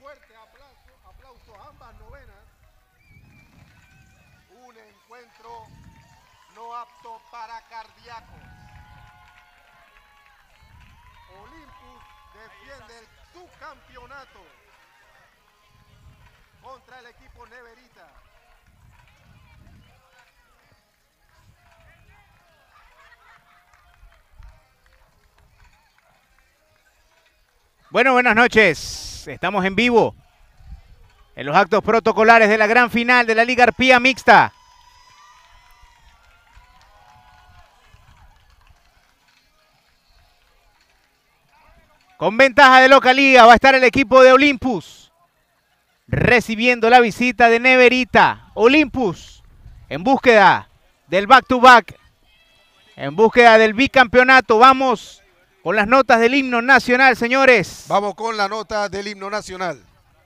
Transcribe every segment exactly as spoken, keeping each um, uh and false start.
fuerte aplauso, aplauso a ambas novenas. Un encuentro no apto para cardíacos. Olympus defiende el subcampeonato contra el equipo Neverita. Bueno, buenas noches. Estamos en vivo en los actos protocolares de la gran final de la Liga Arpía Mixta. Con ventaja de localía va a estar el equipo de Olympus recibiendo la visita de Neverita. Olympus en búsqueda del back-to-back, en búsqueda del bicampeonato. Vamos con las notas del himno nacional, señores. Vamos con la nota del himno nacional.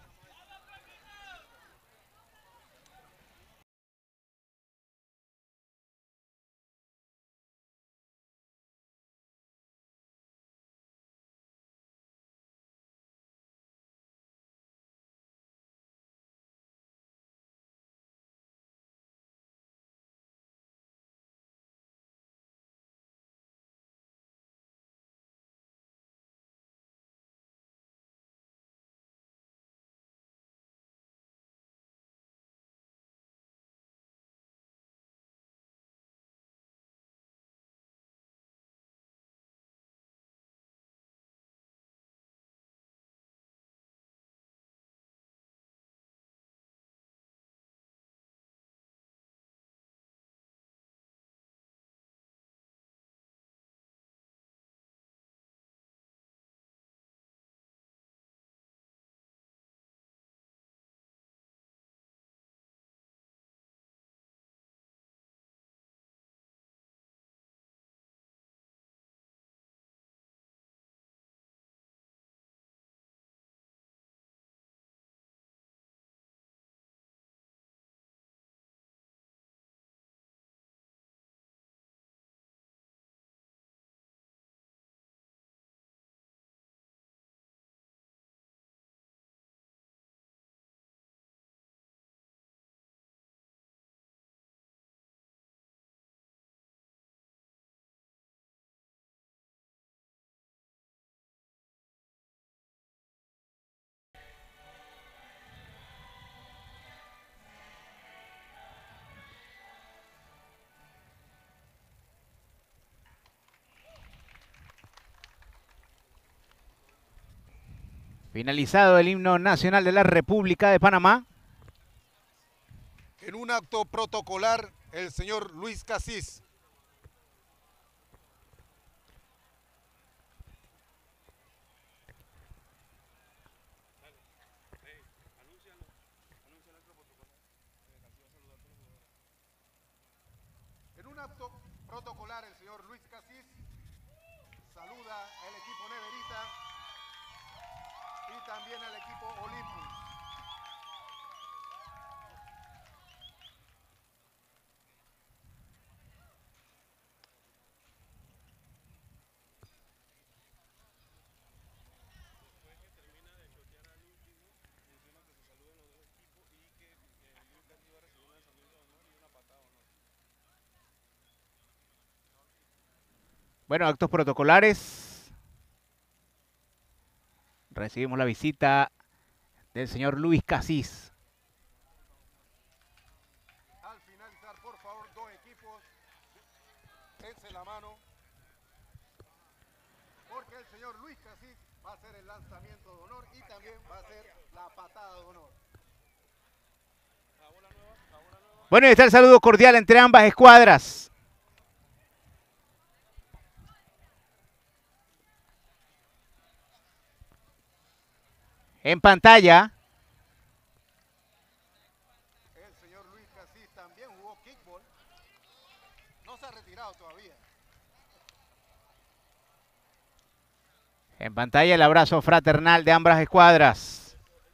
Finalizado el himno nacional de la República de Panamá. En un acto protocolar, el señor Luis Casís. En un acto protocolar, el señor Luis Casís saluda al equipo Neverita y también al equipo Olympus. Bueno, actos protocolares. Recibimos la visita del señor Luis Casís. Al finalizar, por favor, dos equipos, dense la mano, porque el señor Luis Casís va a hacer el lanzamiento de honor y también va a hacer la patada de honor. Bueno, y está el saludo cordial entre ambas escuadras. En pantalla, el señor Luis Casís también jugó kickball. No se ha retirado todavía. en pantalla el abrazo fraternal de ambas escuadras.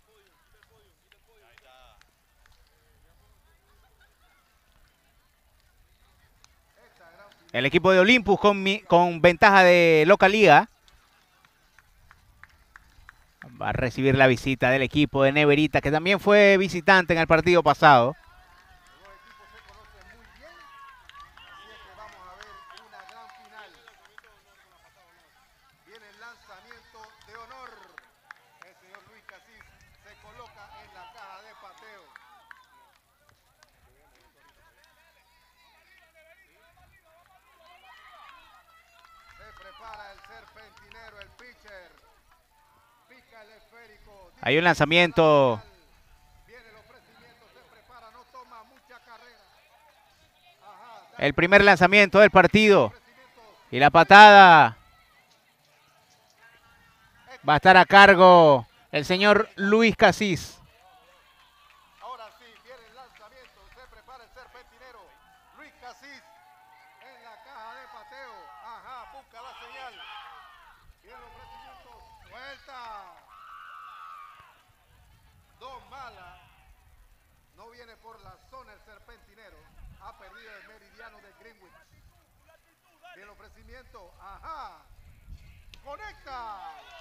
El equipo de Olympus con, mi, con ventaja de localía. Va a recibir la visita del equipo de Neverita, que también fue visitante en el partido pasado. Los dos equipos se conocen muy bien, así es que vamos a ver una gran final. Viene el lanzamiento de honor. El señor Luis Casís se coloca en la caja de pateo. Se prepara el serpentinero, el pitcher. Pica el esférico. Hay un lanzamiento. Viene el ofrecimiento, se prepara, no toma mucha carrera. Ajá, El primer lanzamiento del partido. Y la patada va a estar a cargo el señor Luis Casís. ahora sí, viene el lanzamiento, se prepara el serpentinero. Luis Casís en la caja de pateo. Ajá, busca la señal. Viene el ofrecimiento, suelta. Dos malas. No viene por la zona el serpentinero. Ha perdido el meridiano de Greenwich. Viene el ofrecimiento, ajá. Conecta.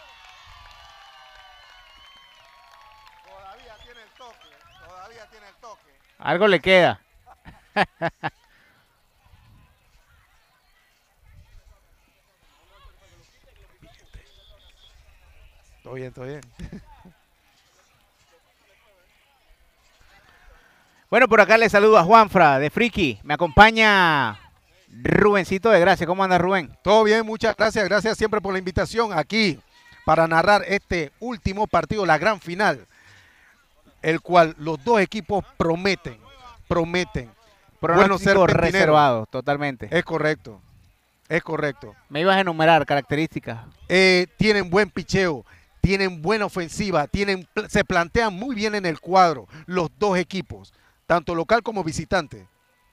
Todavía tiene el toque, todavía tiene el toque. Algo le queda. Todo bien, todo bien. Bueno, por acá le saludo a Juanfra de Friki. Me acompaña Rubencito de Gracia. ¿Cómo anda, Rubén? Todo bien, muchas gracias, gracias siempre por la invitación aquí para narrar este último partido, la gran final, el cual los dos equipos prometen, prometen. Bueno, ser Pronóstico reservado, totalmente. Es correcto, es correcto. Me ibas a enumerar características. Eh, tienen buen picheo, tienen buena ofensiva, tienen, se plantean muy bien en el cuadro los dos equipos, tanto local como visitante.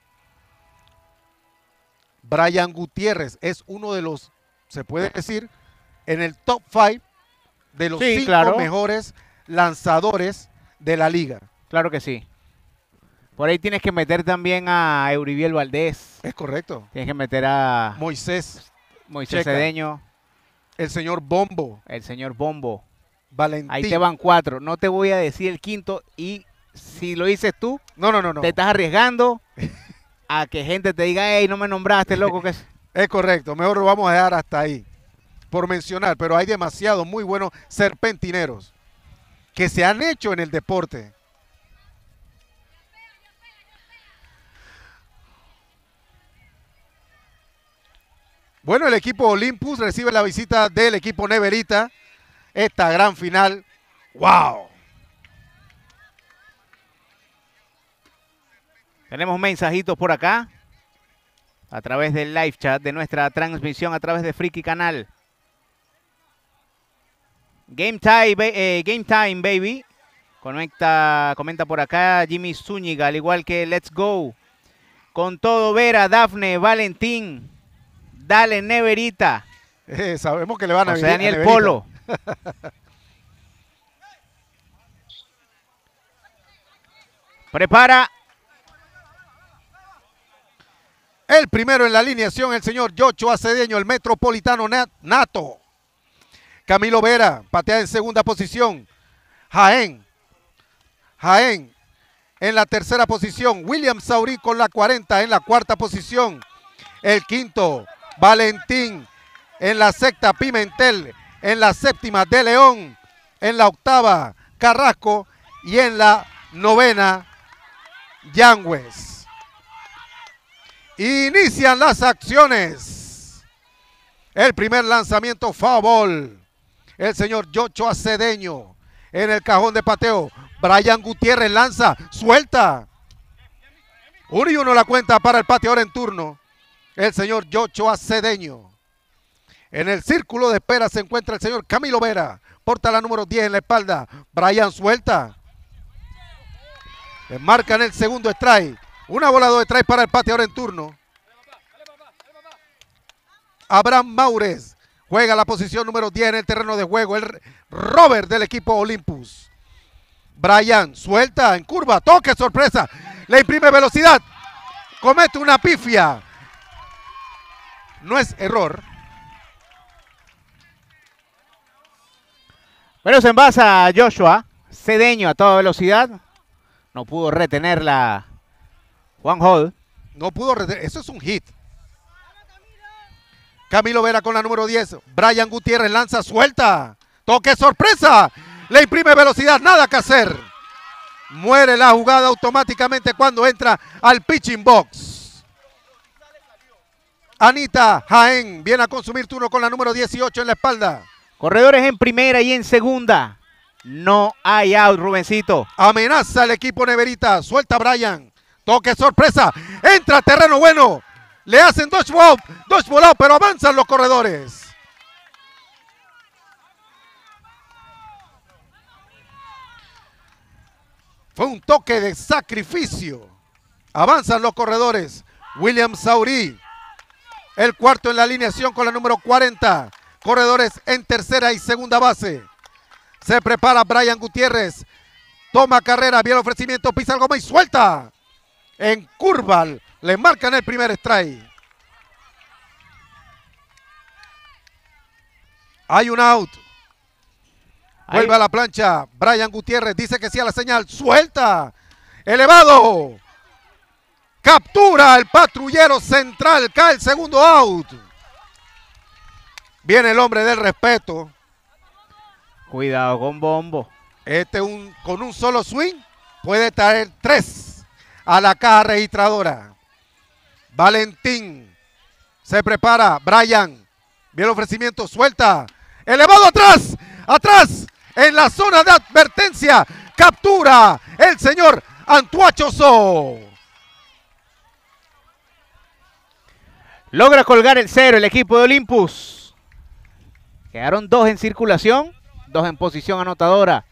Brian Gutiérrez es uno de los, se puede decir, en el top cinco de los Sí, cinco claro. mejores lanzadores de la liga. Claro que sí. Por ahí tienes que meter también a Euribiel Valdés. Es correcto. Tienes que meter a Moisés, Moisés Checa. Cedeño, el señor Bombo, el señor Bombo. Valentín. Ahí te van cuatro. No te voy a decir el quinto y si lo dices tú, No, no, no, no. te estás arriesgando a que gente te diga, hey, no me nombraste, loco. Que es? Es correcto. Mejor lo vamos a dejar hasta ahí. Por mencionar, pero hay demasiados muy buenos serpentineros que se han hecho en el deporte. Bueno, el equipo Olympus recibe la visita del equipo Neverita. Esta gran final. ¡Wow! Tenemos mensajitos por acá a través del live chat de nuestra transmisión a través de Friki Canal. Game time, eh, game time, baby. Conecta, comenta por acá Jimmy Zúñiga, al igual que Let's Go. Con todo, Vera, Dafne, Valentín. Dale, Neverita. Eh, sabemos que le van a José venir a Daniel Neverita. Polo. Prepara. El primero en la alineación, el señor Yocho Cedeño, el metropolitano nato. Camilo Vera, patea en segunda posición. Jaén. Jaén en la tercera posición. William Saurí con la cuarenta en la cuarta posición. El quinto, Valentín. En la sexta, Pimentel. En la séptima, De León. En la octava, Carrasco. Y en la novena, Yangües. Inician las acciones. El primer lanzamiento, foul ball. El señor Yocho Cedeño en el cajón de pateo. Brian Gutiérrez lanza, suelta. Uno y uno la cuenta para el pateador en turno. El señor Yocho Cedeño. En el círculo de espera se encuentra el señor Camilo Vera. Porta la número diez en la espalda. Brian suelta. Le marcan el segundo strike. Una bola de strike para el pateador en turno. Abraham Maures juega la posición número diez en el terreno de juego. El Robert del equipo Olympus. Brian suelta en curva. Toque sorpresa. Le imprime velocidad. Comete una pifia. No es error. Bueno, se envasa Joshua Cedeño a toda velocidad. No pudo retenerla Juan Hall. No pudo retener. Eso es un hit. Camilo Vera con la número diez. Brian Gutiérrez lanza, suelta. Toque sorpresa. Le imprime velocidad, nada que hacer. Muere la jugada automáticamente cuando entra al pitching box. Anita Jaén viene a consumir turno con la número dieciocho en la espalda. Corredores en primera y en segunda. No hay out, Rubencito. Amenaza el equipo Neverita. Suelta Brian. Toque sorpresa. Entra a terreno bueno. Le hacen dodgeball, dodgeball out, pero avanzan los corredores. Fue un toque de sacrificio. Avanzan los corredores. William Saurí. El cuarto en la alineación con la número cuarenta. Corredores en tercera y segunda base. Se prepara Brian Gutiérrez. Toma carrera, viene el ofrecimiento, pisa el goma y suelta. En curva le marcan el primer strike. Hay un out. Vuelve Ahí. a la plancha. Brian Gutiérrez dice que sí a la señal. Suelta. Elevado. Captura el patrullero central. Cae el segundo out. Viene el hombre del respeto. Cuidado con Bombo. Este un, con un solo swing puede traer tres a la caja registradora. Valentín se prepara. Brian. Viene el ofrecimiento. Suelta. Elevado atrás. Atrás. En la zona de advertencia. Captura el señor Antuachoso. Logra colgar el cero el equipo de Olympus. Quedaron dos en circulación, dos en posición anotadora.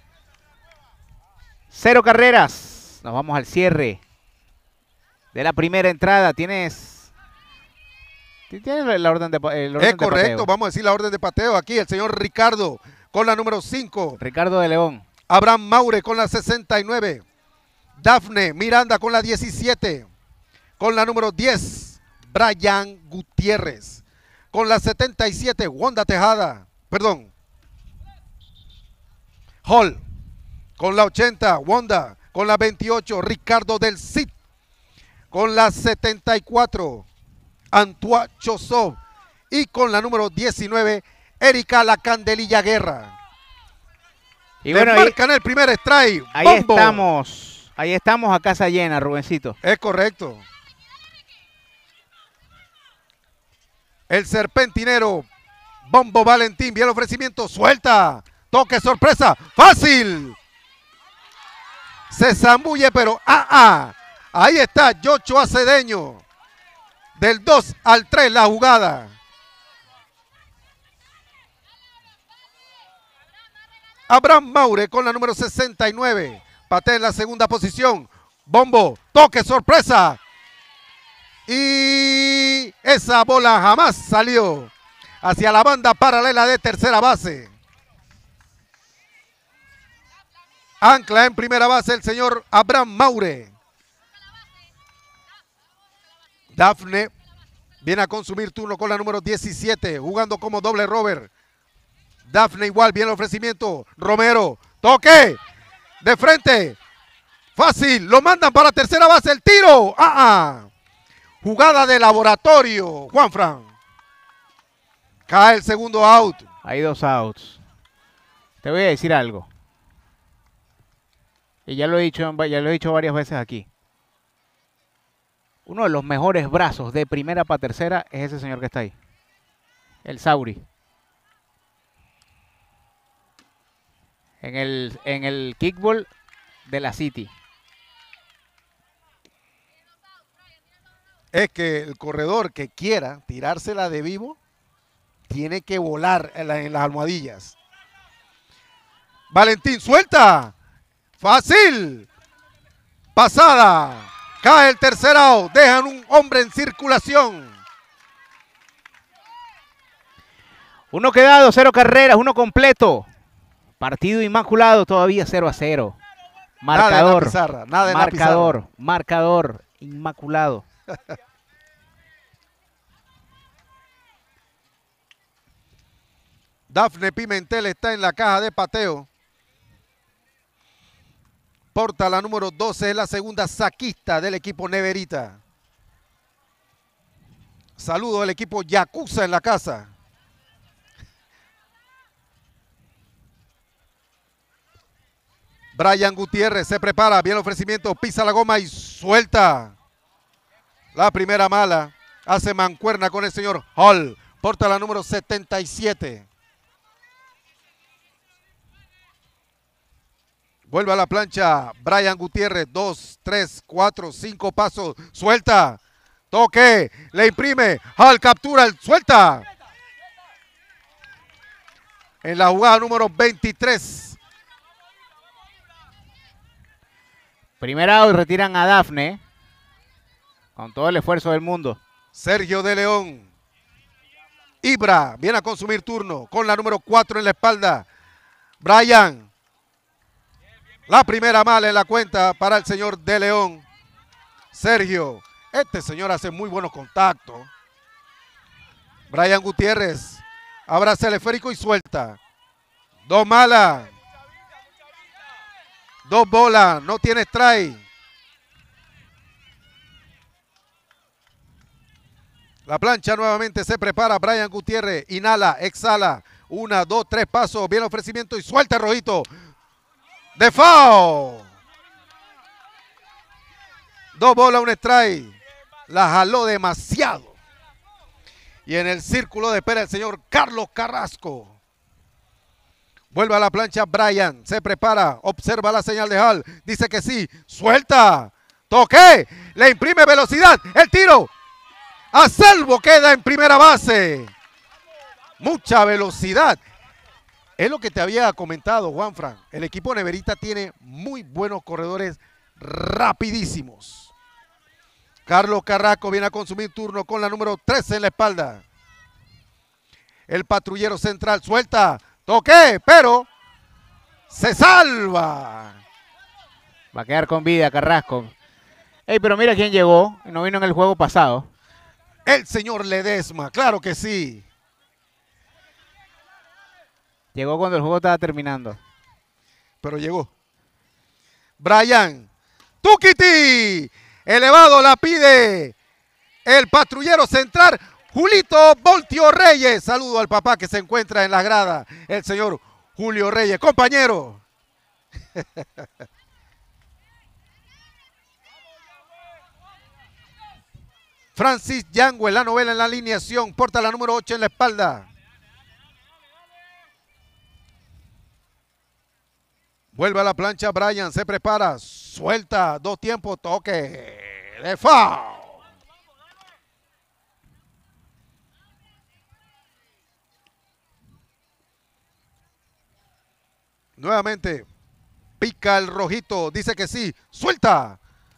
Cero carreras. Nos vamos al cierre de la primera entrada. Tienes, tienes la orden de, el orden Es correcto, de pateo. vamos a decir la orden de pateo aquí. El señor Ricardo con la número cinco. Ricardo de León. Abraham Maure con la sesenta y nueve. Dafne Miranda con la diecisiete. Con la número diez, Brian Gutiérrez. Con la setenta y siete, Wanda Tejada. Perdón. Hall. Con la ochenta, Wanda. Con la veintiocho, Ricardo del Cid. Con la setenta y cuatro, Antoine Chosov. Y con la número diecinueve, Erika La Candelilla Guerra. Y Le bueno, ahí, marcan el primer strike. ahí Bombo. estamos. Ahí estamos a casa llena, Rubencito. Es correcto. El serpentinero Bombo Valentín, bien el ofrecimiento, suelta, toque sorpresa, fácil. Se zambulle, pero ah, ah. Ahí está Joshua Cedeño. Del dos al tres la jugada. Abraham Maure con la número sesenta y nueve. Patea en la segunda posición. Bombo, toque sorpresa. Y esa bola jamás salió hacia la banda paralela de tercera base. Ancla en primera base el señor Abraham Maure. Dafne viene a consumir turno con la número diecisiete, jugando como doble rover. Dafne igual, viene el ofrecimiento. Romero, toque de frente. Fácil, lo mandan para tercera base, el tiro. Ah, ah. Jugada de laboratorio, Juanfran. Cae el segundo out. Hay dos outs. Te voy a decir algo. Y ya lo he dicho, ya lo he dicho varias veces aquí. Uno de los mejores brazos de primera para tercera es ese señor que está ahí. El Sauri. En el, en el kickball de la City. Es que el corredor que quiera tirársela de vivo tiene que volar en, la, en las almohadillas. Valentín, suelta. Fácil. Pasada. Cae el tercer out. Dejan un hombre en circulación. Uno quedado, cero carreras, uno completo. Partido inmaculado, todavía cero a cero. Marcador. Nada en la pizarra, nada en la marcador, pizarra. marcador, inmaculado. Dafne Pimentel está en la caja de pateo. Porta la número doce, es la segunda saquista del equipo Neverita. Saludo al equipo Yakuza en la casa. Brian Gutiérrez se prepara, bien el ofrecimiento, pisa la goma y suelta. La primera mala, hace mancuerna con el señor Hall. Porta la número setenta y siete. Vuelve a la plancha Brian Gutiérrez, dos, tres, cuatro, cinco pasos, suelta, toque, le imprime, Hall captura, el suelta. En la jugada número veintitrés. Primera out, retiran a Dafne, con todo el esfuerzo del mundo. Sergio de León. Ibra viene a consumir turno, con la número cuatro en la espalda. Brian. La primera mala en la cuenta para el señor De León. Sergio, este señor hace muy buenos contactos. Brian Gutiérrez, abraza el esférico y suelta. Dos malas. Dos bolas, no tiene strike. La plancha nuevamente se prepara. Brian Gutiérrez, inhala, exhala. Una, dos, tres pasos, bien el ofrecimiento y suelta el rojito. De foul. Dos bolas, un strike. La jaló demasiado. Y en el círculo de espera el señor Carlos Carrasco. Vuelve a la plancha Brian. Se prepara. Observa la señal de Hall. Dice que sí. Suelta. Toque. Le imprime velocidad. El tiro. A salvo queda en primera base. Mucha velocidad. Es lo que te había comentado, Juanfran. El equipo Neverita tiene muy buenos corredores rapidísimos. Carlos Carrasco viene a consumir turno con la número trece en la espalda. El patrullero central suelta. Toque, pero se salva. Va a quedar con vida Carrasco. Ey, pero mira quién llegó. No vino en el juego pasado. El señor Ledesma, claro que sí. Llegó cuando el juego estaba terminando. Pero llegó. Brian. Tukiti. Elevado la pide el patrullero central. Julito Voltio Reyes. Saludo al papá que se encuentra en la grada. El señor Julio Reyes. Compañero. Francis Yangüe, la novela en la alineación. Porta la número ocho en la espalda. Vuelve a la plancha Brian, se prepara, suelta, dos tiempos, toque de foul. Nuevamente, pica el rojito, dice que sí, suelta.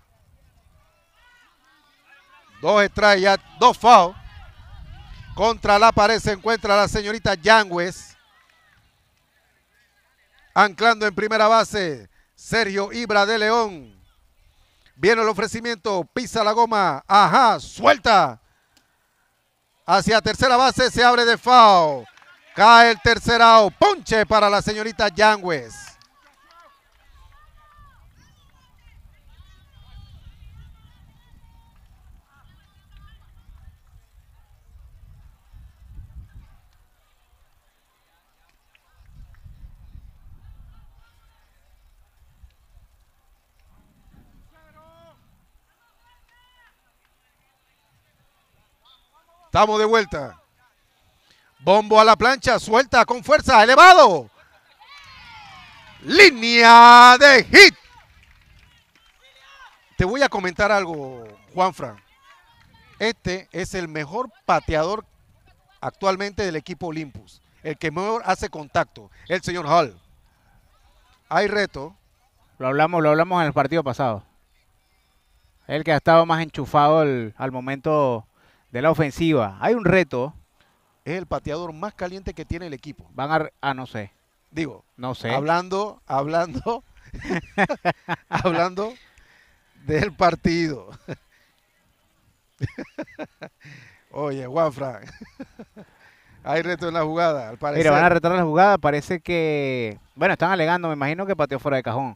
Dos strikes, ya dos foul. Contra la pared se encuentra la señorita Yangües. Anclando en primera base, Sergio Ibra de León. Viene el ofrecimiento, pisa la goma, ajá, suelta. Hacia tercera base se abre de foul. Cae el tercer out, ponche para la señorita Yangües. Estamos de vuelta. Bombo a la plancha, suelta con fuerza, elevado. Línea de hit. Te voy a comentar algo, Juanfran. Este es el mejor pateador actualmente del equipo Olympus. El que mejor hace contacto, el señor Hall. Hay reto. Lo hablamos, lo hablamos en el partido pasado. El que ha estado más enchufado el, al momento de la ofensiva. Hay un reto. Es el pateador más caliente que tiene el equipo. Van a... Ah, no sé. Digo, no sé. Hablando, hablando, hablando del partido. Oye, Juanfran. Hay reto en la jugada, al parecer. Mira, van a retar la jugada. Parece que... Bueno, están alegando, me imagino que pateó fuera de cajón.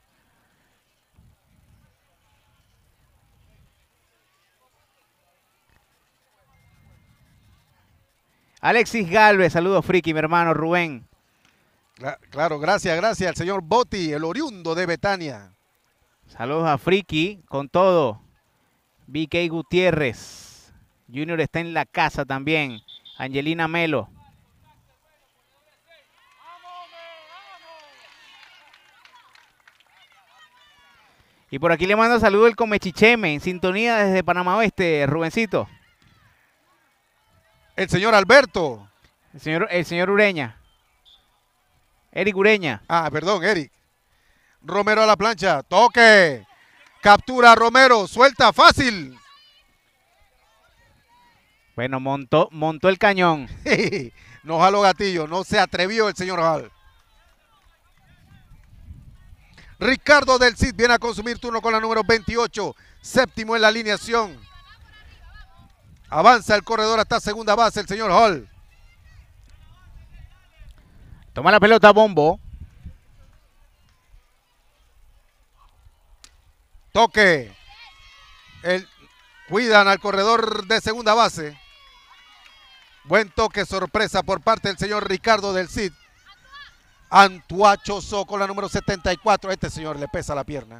Alexis Galvez, saludos Friki, mi hermano Rubén. Claro, gracias, gracias al señor Botti, el oriundo de Betania. Saludos a Friki, con todo. V K Gutiérrez. Junior está en la casa también. Angelina Melo. Y por aquí le mando saludo el Comechicheme, en sintonía desde Panamá Oeste, Rubencito. El señor Alberto. El señor, el señor Ureña. Eric Ureña. Ah, perdón, Eric. Romero a la plancha. Toque. Captura a Romero. Suelta fácil. Bueno, montó, montó el cañón. No jaló gatillo. No se atrevió el señor Hall. Ricardo del Cid viene a consumir turno con la número veintiocho. Séptimo en la alineación. Avanza el corredor hasta segunda base el señor Hall. Toma la pelota Bombo. Toque. El, cuidan al corredor de segunda base. Buen toque, sorpresa por parte del señor Ricardo del Cid. Antuacho So con la número setenta y cuatro. Este señor le pesa la pierna.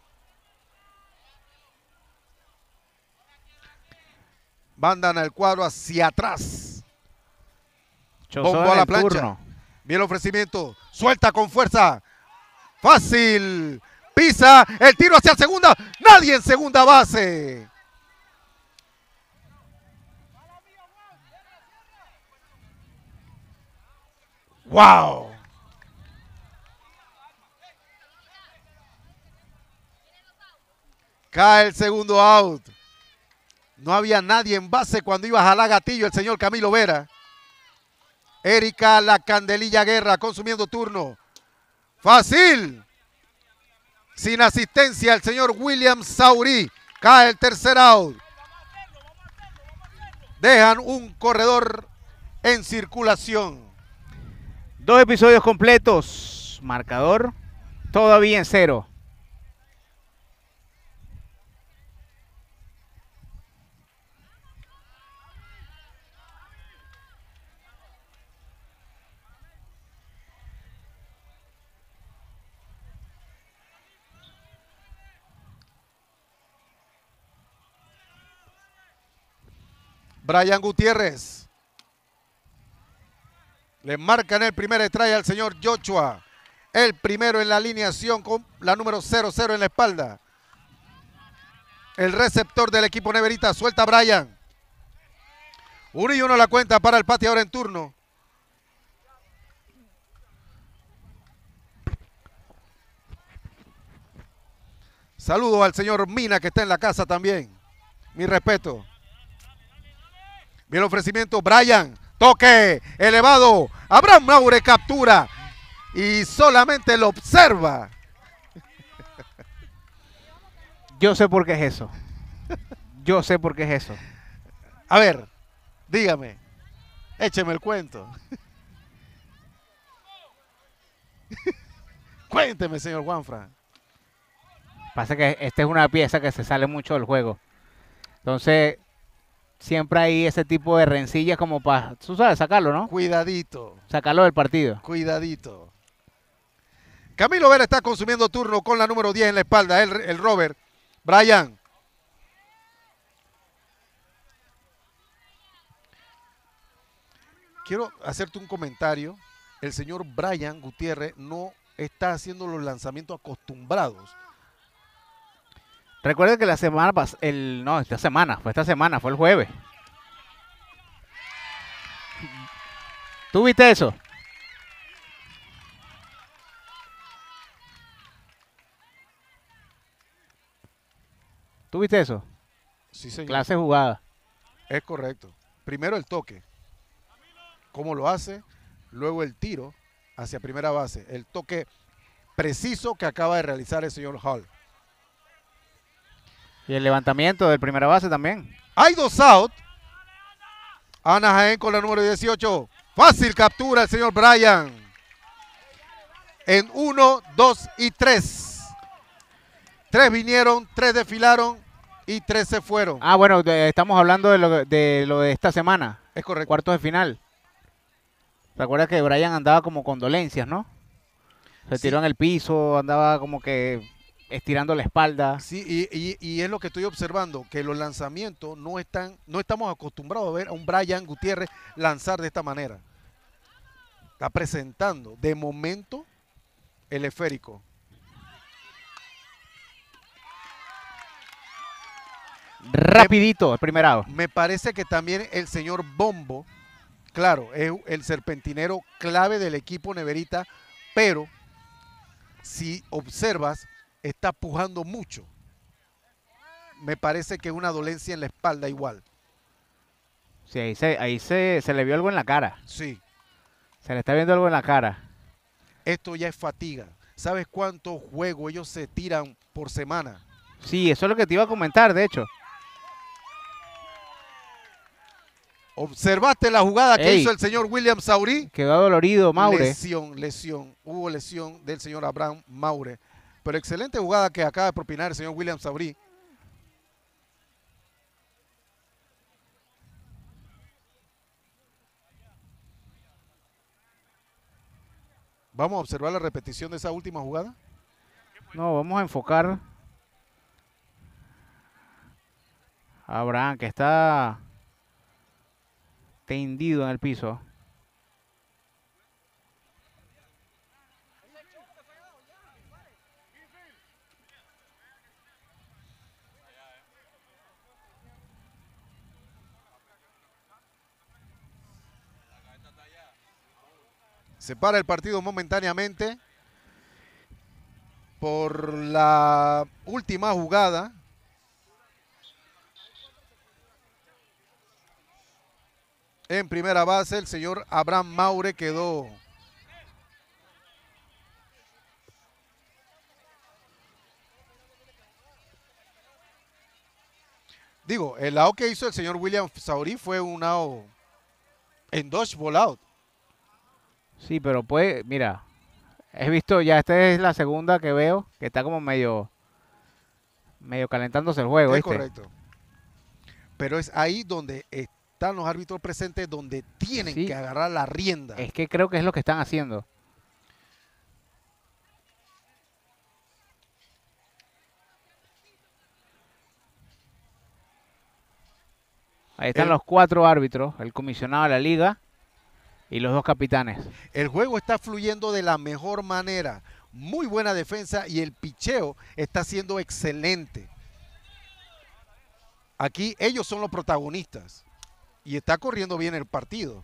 Mandan al cuadro hacia atrás. Bombo a la plancha. Turno. Bien el ofrecimiento. Suelta con fuerza. Fácil. Pisa. El tiro hacia segunda. Nadie en segunda base. ¡Wow! Cae el segundo out. No había nadie en base cuando iba a jalar gatillo el señor Camilo Vera. Erika La Candelilla Guerra consumiendo turno. Fácil. Sin asistencia el señor William Saurí. Cae el tercer out. Dejan un corredor en circulación. Dos episodios completos. Marcador todavía en cero. Brian Gutiérrez. Le marcan el primer strike al señor Joshua. El primero en la alineación con la número cero cero en la espalda. El receptor del equipo Neverita suelta a Brian. Uno y uno la cuenta para el pateador en turno. Saludo al señor Mina que está en la casa también. Mi respeto. Bien el ofrecimiento, Brian, toque, elevado, Abraham Maure captura y solamente lo observa. Yo sé por qué es eso. Yo sé por qué es eso. A ver, dígame, écheme el cuento. Cuénteme, señor Juanfran. Pasa que esta es una pieza que se sale mucho del juego. Entonces... Siempre hay ese tipo de rencillas como para, tú sabes, sacarlo, ¿no? Cuidadito. Sacarlo del partido. Cuidadito. Camilo Vera está consumiendo turno con la número diez en la espalda, el, el Robert. Brian. Quiero hacerte un comentario. El señor Brian Gutiérrez no está haciendo los lanzamientos acostumbrados. Recuerden que la semana pasada, el no, esta semana, fue esta semana, fue el jueves. ¿Tú viste eso? ¿Tú viste eso? Sí, señor. Clase jugada. Es correcto. Primero el toque. ¿Cómo lo hace? Luego el tiro hacia primera base. El toque preciso que acaba de realizar el señor Hall. Y el levantamiento del primera base también. Hay dos out. Ana Jaén con la número dieciocho. Fácil captura el señor Brian. En uno, dos y tres. Tres vinieron, tres desfilaron y tres se fueron. Ah, bueno, de, estamos hablando de lo, de lo de esta semana. Es correcto. Cuartos de final. Recuerda que Brian andaba como con dolencias, ¿no? Se tiró Sí. en el piso, andaba como que estirando la espalda. Sí, y, y- y es lo que estoy observando, que los lanzamientos no están, no estamos acostumbrados a ver a un Brian Gutiérrez lanzar de esta manera. Está presentando de momento el esférico. Rapidito, el primer out. Me parece que también el señor Bombo, claro, es el serpentinero clave del equipo Neverita, pero si observas, está pujando mucho. Me parece que es una dolencia en la espalda igual. Sí, ahí, se, ahí se, se le vio algo en la cara. Sí, Se le está viendo algo en la cara. esto ya es fatiga. ¿Sabes cuántos juegos ellos se tiran por semana? Sí, eso es lo que te iba a comentar, de hecho. ¿Observaste la jugada que Ey. hizo el señor William Saurí? Quedó dolorido Maure. Lesión, lesión. Hubo lesión del señor Abraham Maure. Pero excelente jugada que acaba de propinar el señor William Saurí. Vamos a observar la repetición de esa última jugada. No, vamos a enfocar a Abraham, que está tendido en el piso. Se para el partido momentáneamente por la última jugada. En primera base, el señor Abraham Maure quedó Digo, el out que hizo el señor William Saurí fue un out en dodge ball out. Sí, pero pues, mira, he visto ya, esta es la segunda que veo, que está como medio, medio calentándose el juego, Es ¿viste? correcto. Pero es ahí donde están los árbitros presentes, donde tienen Sí. que agarrar la rienda. Es que creo que es lo que están haciendo. Ahí están El- los cuatro árbitros, el comisionado de la liga y los dos capitanes. El juego está fluyendo de la mejor manera. Muy buena defensa y el picheo está siendo excelente. Aquí ellos son los protagonistas y está corriendo bien el partido.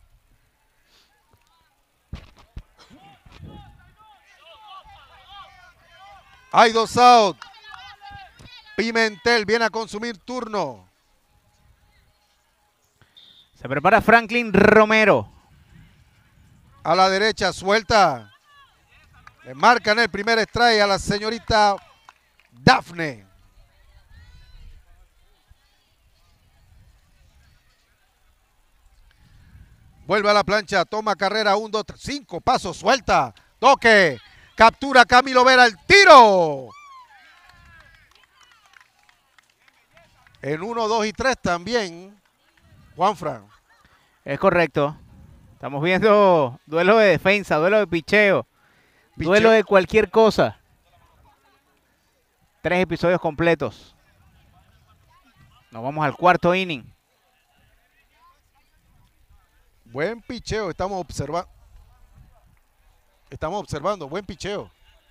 Hay dos out. Pimentel viene a consumir turno. Se prepara Franklin Romero. A la derecha, suelta. Le marcan el primer strike a la señorita Dafne. Vuelve a la plancha, toma carrera, un, dos, tres, cinco pasos, suelta. Toque, captura Camilo Vera el tiro. En uno, dos y tres también, Juanfran. Es correcto. Estamos viendo duelo de defensa, duelo de picheo, Picheo. duelo de cualquier cosa. Tres episodios completos. Nos vamos al cuarto inning. Buen picheo, estamos observando. Estamos observando, buen picheo.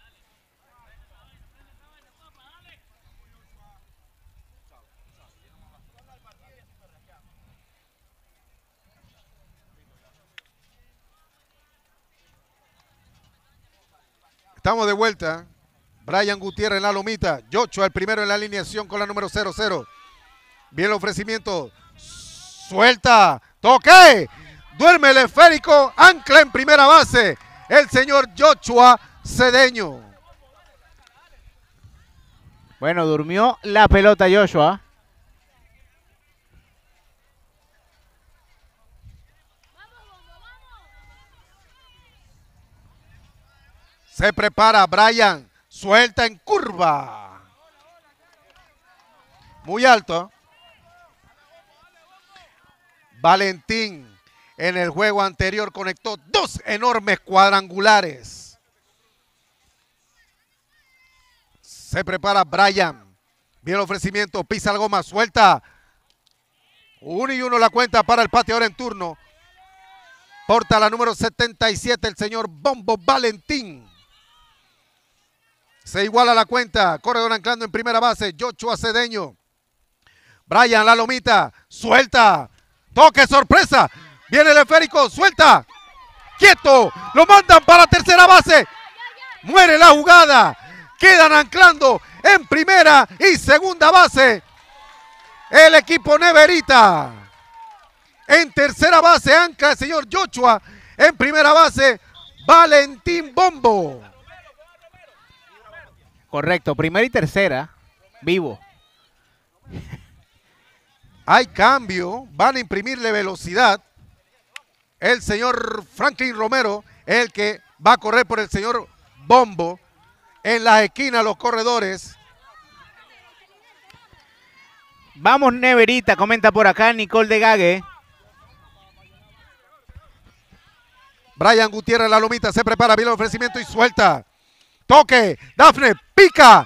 Estamos de vuelta. Brian Gutiérrez en la lomita. Yocho el primero en la alineación con la número cero cero. Bien el ofrecimiento. Suelta. Toque. Duerme el esférico. Ancla en primera base. El señor Joshua Cedeño. Bueno, durmió la pelota Joshua. Se prepara Brian. Suelta en curva. Muy alto. Valentín en el juego anterior conectó dos enormes cuadrangulares. Se prepara Brian. Viene el ofrecimiento. Pisa la goma. Suelta. Uno y uno la cuenta para el pateador en turno. Porta la número setenta y siete, el señor Bombo Valentín. Se iguala la cuenta. Corredor anclando en primera base. Joshua Cedeño. Brian La Lomita. Suelta. Toque sorpresa. Viene el esférico. Suelta. Quieto. Lo mandan para tercera base. Muere la jugada. Quedan anclando en primera y segunda base. El equipo Neverita. En tercera base ancla el señor Joshua. En primera base Valentín Bombo. Correcto, primera y tercera. Vivo. Hay cambio. Van a imprimirle velocidad. El señor Franklin Romero, el que va a correr por el señor Bombo. En las esquinas los corredores. Vamos Neverita, comenta por acá Nicole de Gague. Brian Gutiérrez La Lomita se prepara, viene el ofrecimiento y suelta. Toque, Dafne, pica.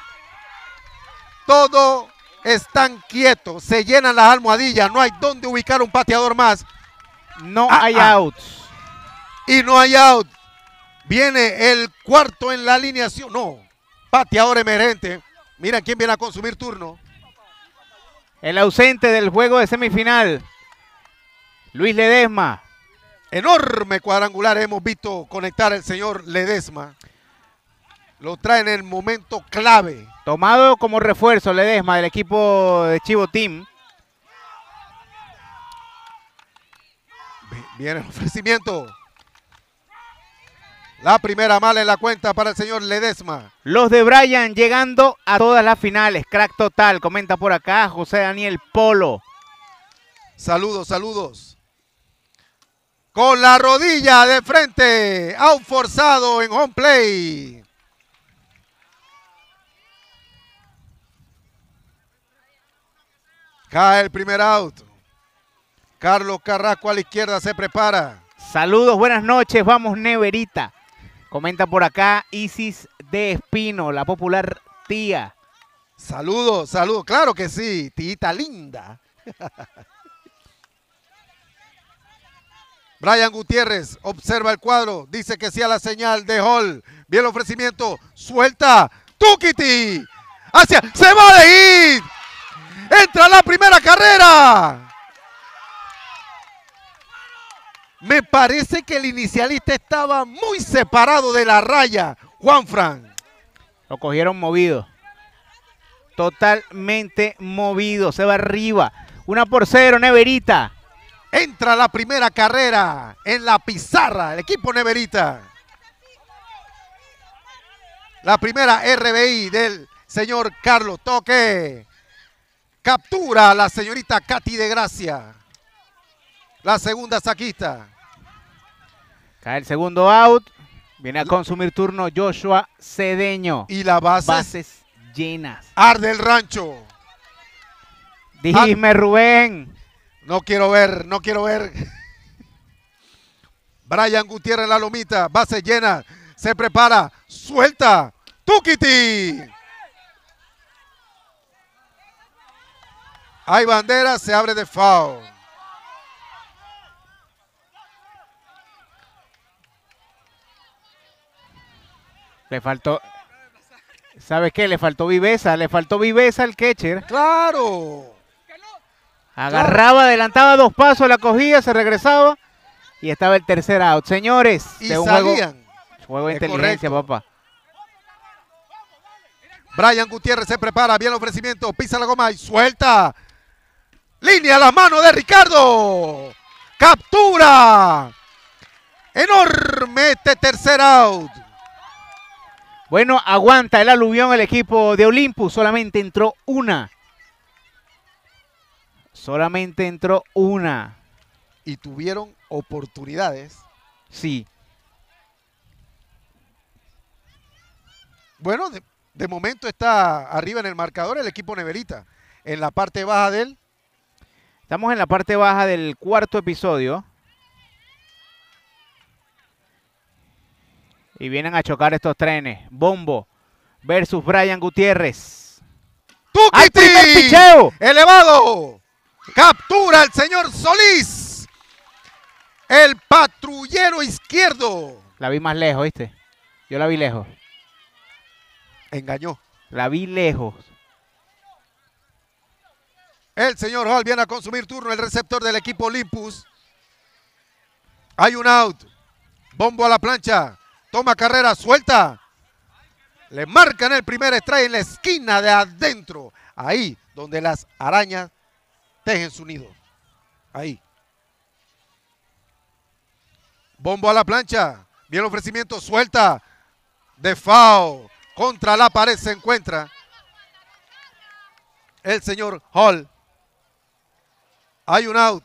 Todo están quietos, se llenan las almohadillas, no hay dónde ubicar un pateador más. No ah, hay ah. outs. Y no hay out. Viene el cuarto en la alineación. No, pateador emergente. Mira quién viene a consumir turno. El ausente del juego de semifinal, Luis Ledesma. Enorme cuadrangular hemos visto conectar el señor Ledesma. Lo trae en el momento clave. Tomado como refuerzo Ledesma del equipo de Chivo Team. Viene el ofrecimiento. La primera mala en la cuenta para el señor Ledesma. Los de Brian llegando a todas las finales. Crack total, comenta por acá José Daniel Polo. Saludos, saludos. Con la rodilla de frente. Out forzado en home play. Cae el primer out. Carlos Carrasco a la izquierda se prepara. Saludos, buenas noches. Vamos Neverita. Comenta por acá Isis de Espino, la popular tía. Saludos, saludos. Claro que sí, tita linda. Brian Gutiérrez observa el cuadro. Dice que sí a la señal de Hall. Viene el ofrecimiento. Suelta. Tukiti. Hacia. Se va de ir. Entra la primera carrera. Me parece que el inicialista estaba muy separado de la raya, Juanfran. Lo cogieron movido. Totalmente movido. Se va arriba. Una por cero, Neverita. Entra la primera carrera en la pizarra, el equipo Neverita. La primera R B I del señor Carlos Toque. Captura a la señorita Katy de Gracia. La segunda saquista. Cae el segundo out. Viene a consumir turno Joshua Cedeño. Y la base. Bases llenas. Arde el rancho. Dime, Rubén. No quiero ver, no quiero ver. Brian Gutiérrez La Lomita. Base llena. Se prepara. Suelta. Tukiti. Hay bandera. Se abre de foul. Le faltó, ¿sabes qué? Le faltó viveza, le faltó viveza al catcher. ¡Claro! Agarraba, claro. Adelantaba dos pasos, la cogía, se regresaba y estaba el tercer out. Señores, y de un salían. Juego, juego de inteligencia, correcto. Papá. Brian Gutiérrez se prepara, bien el ofrecimiento, pisa la goma y suelta. Línea a la mano de Ricardo. ¡Captura! Enorme este tercer out. Bueno, aguanta el aluvión el equipo de Olympus. Solamente entró una. Solamente entró una. Y tuvieron oportunidades. Sí. Bueno, de, de momento está arriba en el marcador el equipo Neverita. En la parte baja de él. Estamos en la parte baja del cuarto episodio. Y vienen a chocar estos trenes. Bombo versus Brian Gutiérrez. ¡Al primer picheo! ¡Elevado! Captura el señor Solís. El patrullero izquierdo. La vi más lejos, ¿viste? Yo la vi lejos. Engañó. La vi lejos. El señor Hall viene a consumir turno, el receptor del equipo Olympus. Hay un out. Bombo a la plancha. Toma carrera, suelta. Le marcan el primer strike en la esquina de adentro. Ahí donde las arañas tejen su nido. Ahí. Bombo a la plancha. Bien el ofrecimiento, suelta. De foul. Contra la pared se encuentra el señor Hall. Hay un out.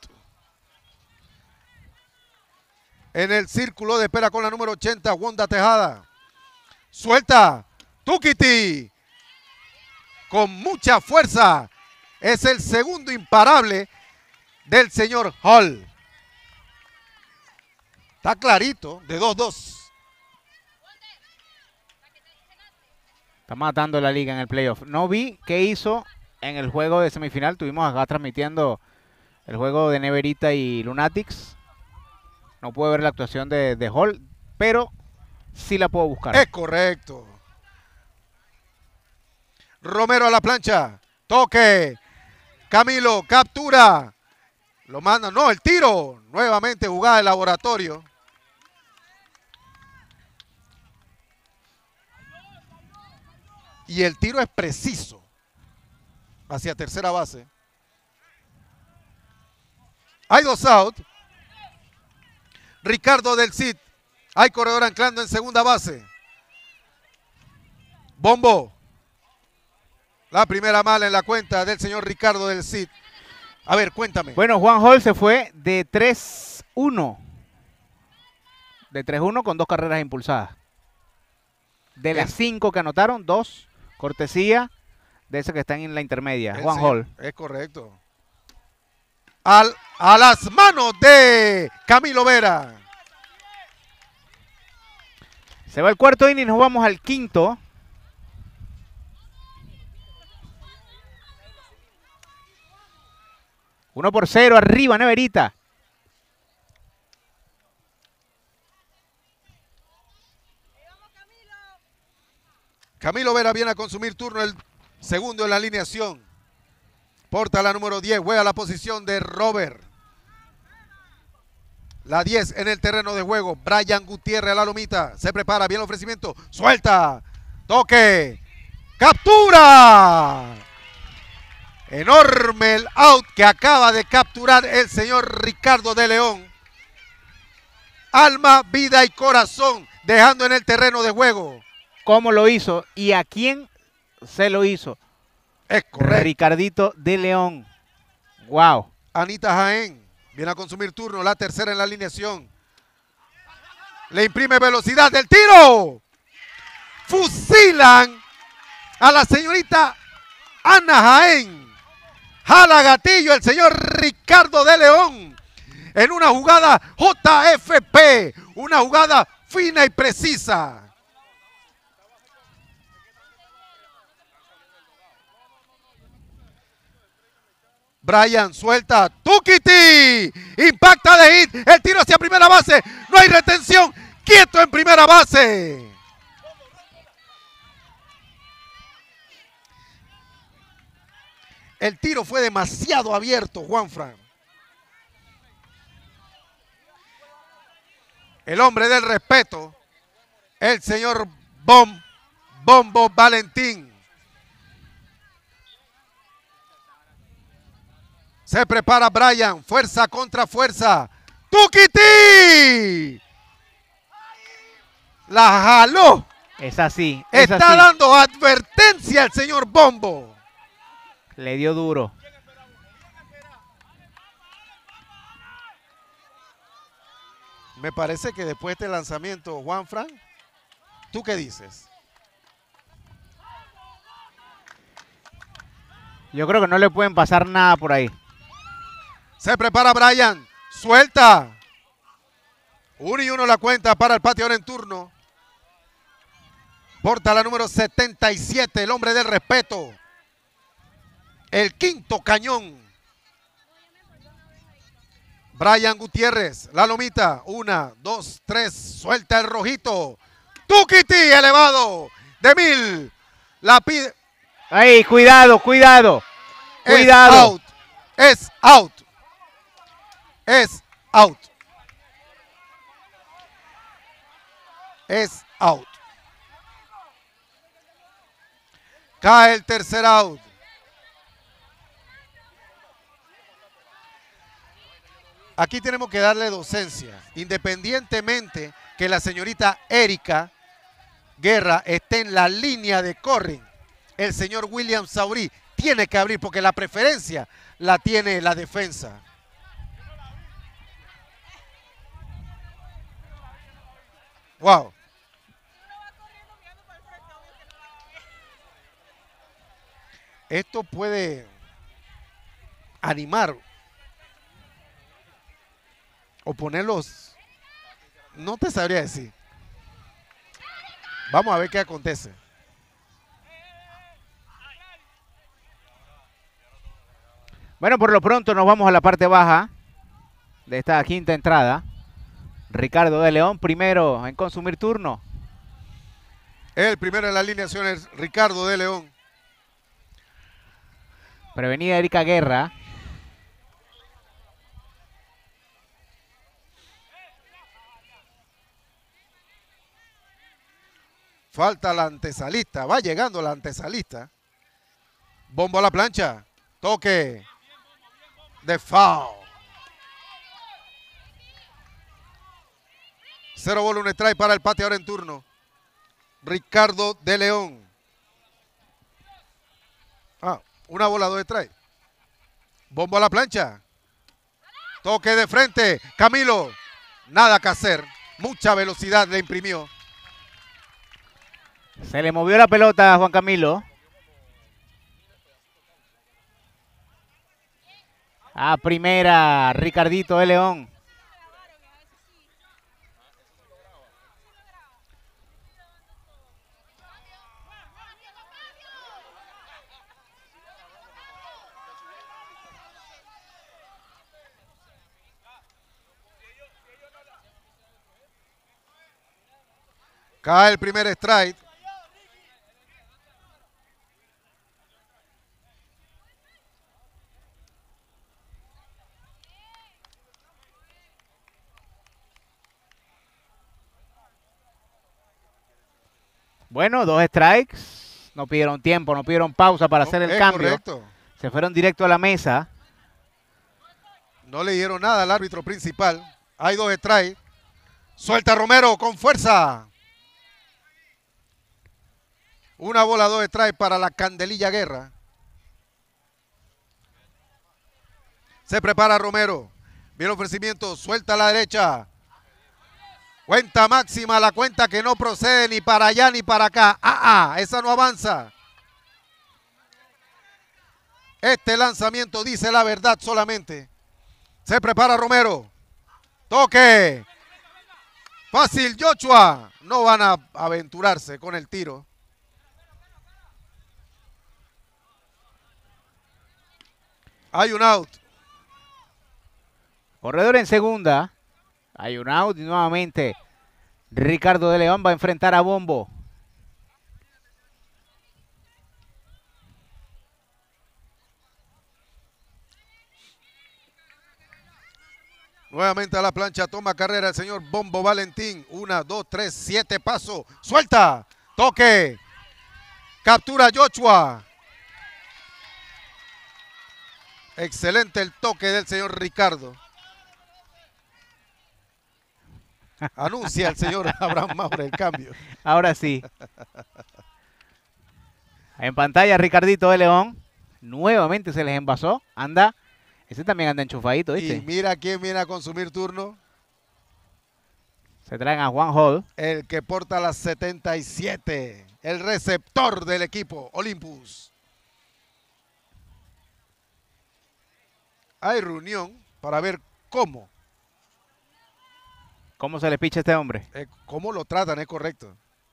En el círculo de espera con la número ochenta, Wanda Tejada. Suelta. Tukiti. Con mucha fuerza. Es el segundo imparable del señor Hall. Está clarito, de dos dos. Está matando la liga en el playoff. No vi qué hizo en el juego de semifinal. Estuvimos acá transmitiendo el juego de Neverita y Lunatics. No pude ver la actuación de, de Hall, pero sí la puedo buscar. Es correcto. Romero a la plancha. Toque. Camilo, captura. Lo manda. No, el tiro. Nuevamente jugada de laboratorio. Y el tiro es preciso. Hacia tercera base. Hay dos out. Ricardo del Cid. Hay corredor anclando en segunda base. Bombo. La primera mala en la cuenta del señor Ricardo del Cid. A ver, cuéntame. Bueno, Juan Hall se fue de tres uno. De tres uno con dos carreras impulsadas. De las cinco que anotaron, dos cortesía de ese que están en la intermedia. El Juan señor, Hall. Es correcto. Al, a las manos de Camilo Vera. Se va el cuarto inning, nos vamos al quinto. Uno por cero, arriba Neverita. Camilo Vera viene a consumir turno, el segundo en la alineación. Porta la número diez, juega la posición de Robert. La diez en el terreno de juego. Brian Gutiérrez a la lomita. Se prepara, bien el ofrecimiento. Suelta. Toque. ¡Captura! Enorme el out que acaba de capturar el señor Ricardo de León. Alma, vida y corazón dejando en el terreno de juego. ¿Cómo lo hizo y a quién se lo hizo? Es correcto. Ricardito de León. Wow. Anita Jaén viene a consumir turno, la tercera en la alineación. Le imprime velocidad del tiro. Fusilan a la señorita Ana Jaén. Jala gatillo el señor Ricardo de León. En una jugada J F P. Una jugada fina y precisa. Brian suelta, Tukiti, impacta de hit, el tiro hacia primera base, no hay retención, quieto en primera base. El tiro fue demasiado abierto, Juanfran. El hombre del respeto, el señor Bom, Bombo Valentín. Se prepara Brian, fuerza contra fuerza. ¡Tukiti! La jaló. Es así. Es Está así. dando advertencia al señor Bombo. Le dio duro. Me parece que después de este lanzamiento, Juanfran, ¿tú qué dices? Yo creo que no le pueden pasar nada por ahí. Se prepara Brian. Suelta. Uno y uno la cuenta para el pateador en turno. Porta la número setenta y siete, el hombre del respeto. El quinto cañón. Brian Gutiérrez, la lomita. Una, dos, tres. Suelta el rojito. Tukiti elevado. De mil. La pide. Ahí, cuidado, cuidado. Cuidado. Es out. Es out. Es out. Es out. Cae el tercer out. Aquí tenemos que darle docencia, independientemente que la señorita Erika Guerra esté en la línea de corring. El señor William Saurí tiene que abrir porque la preferencia la tiene la defensa. Wow. Esto puede animar o ponerlos, no te sabría decir. Vamos a ver qué acontece. Bueno, por lo pronto nos vamos a la parte baja de esta quinta entrada. Ricardo de León, primero en consumir turno. El primero en la alineación es Ricardo de León. Prevenida Erika Guerra. Falta la antesalista. Va llegando la antesalista. Bombo a la plancha. Toque. De foul. Cero bola, un strike para el pateador en turno. Ricardo de León. Ah, una bola, dos strike. Bombo a la plancha. Toque de frente. Camilo. Nada que hacer. Mucha velocidad le imprimió. Se le movió la pelota a Juan Camilo. A primera, Ricardito de León. Cae el primer strike. Bueno, dos strikes. No pidieron tiempo, no pidieron pausa para No, hacer el es cambio. correcto. Se fueron directo a la mesa. No le dieron nada al árbitro principal. Hay dos strikes. Suelta Romero con fuerza. Una bola, dos strikes para la Candelilla Guerra. Se prepara Romero. Viene el ofrecimiento. Suelta a la derecha. Cuenta máxima, la cuenta que no procede ni para allá ni para acá. Ah, ah, esa no avanza. Este lanzamiento dice la verdad solamente. Se prepara Romero. Toque. Fácil Joshua. No van a aventurarse con el tiro. Hay un out. Corredor en segunda. Hay un out y nuevamente Ricardo de León va a enfrentar a Bombo. Nuevamente a la plancha, toma carrera el señor Bombo Valentín. Una, dos, tres, siete pasos. Suelta. Toque. Captura Joshua. Excelente el toque del señor Ricardo. Anuncia el señor Abraham Maure el cambio. Ahora sí. En pantalla Ricardito de León. Nuevamente se les envasó. Anda. Ese también anda enchufadito, ¿viste? Y mira quién viene a consumir turno. Se traen a Juan Hall. El que porta las setenta y siete. El receptor del equipo Olympus. hay reunión para ver cómo. ¿Cómo se le picha a este hombre? Eh, cómo lo tratan, es correcto.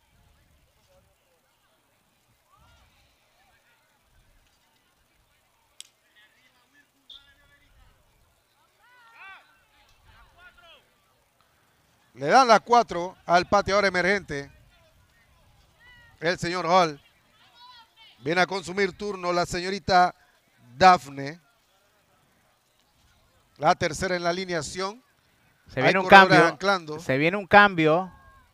Le dan las cuatro al pateador emergente, el señor Hall. Viene a consumir turno la señorita Dafne. La tercera en la alineación. Se viene un cambio. Anclando. Se viene un cambio.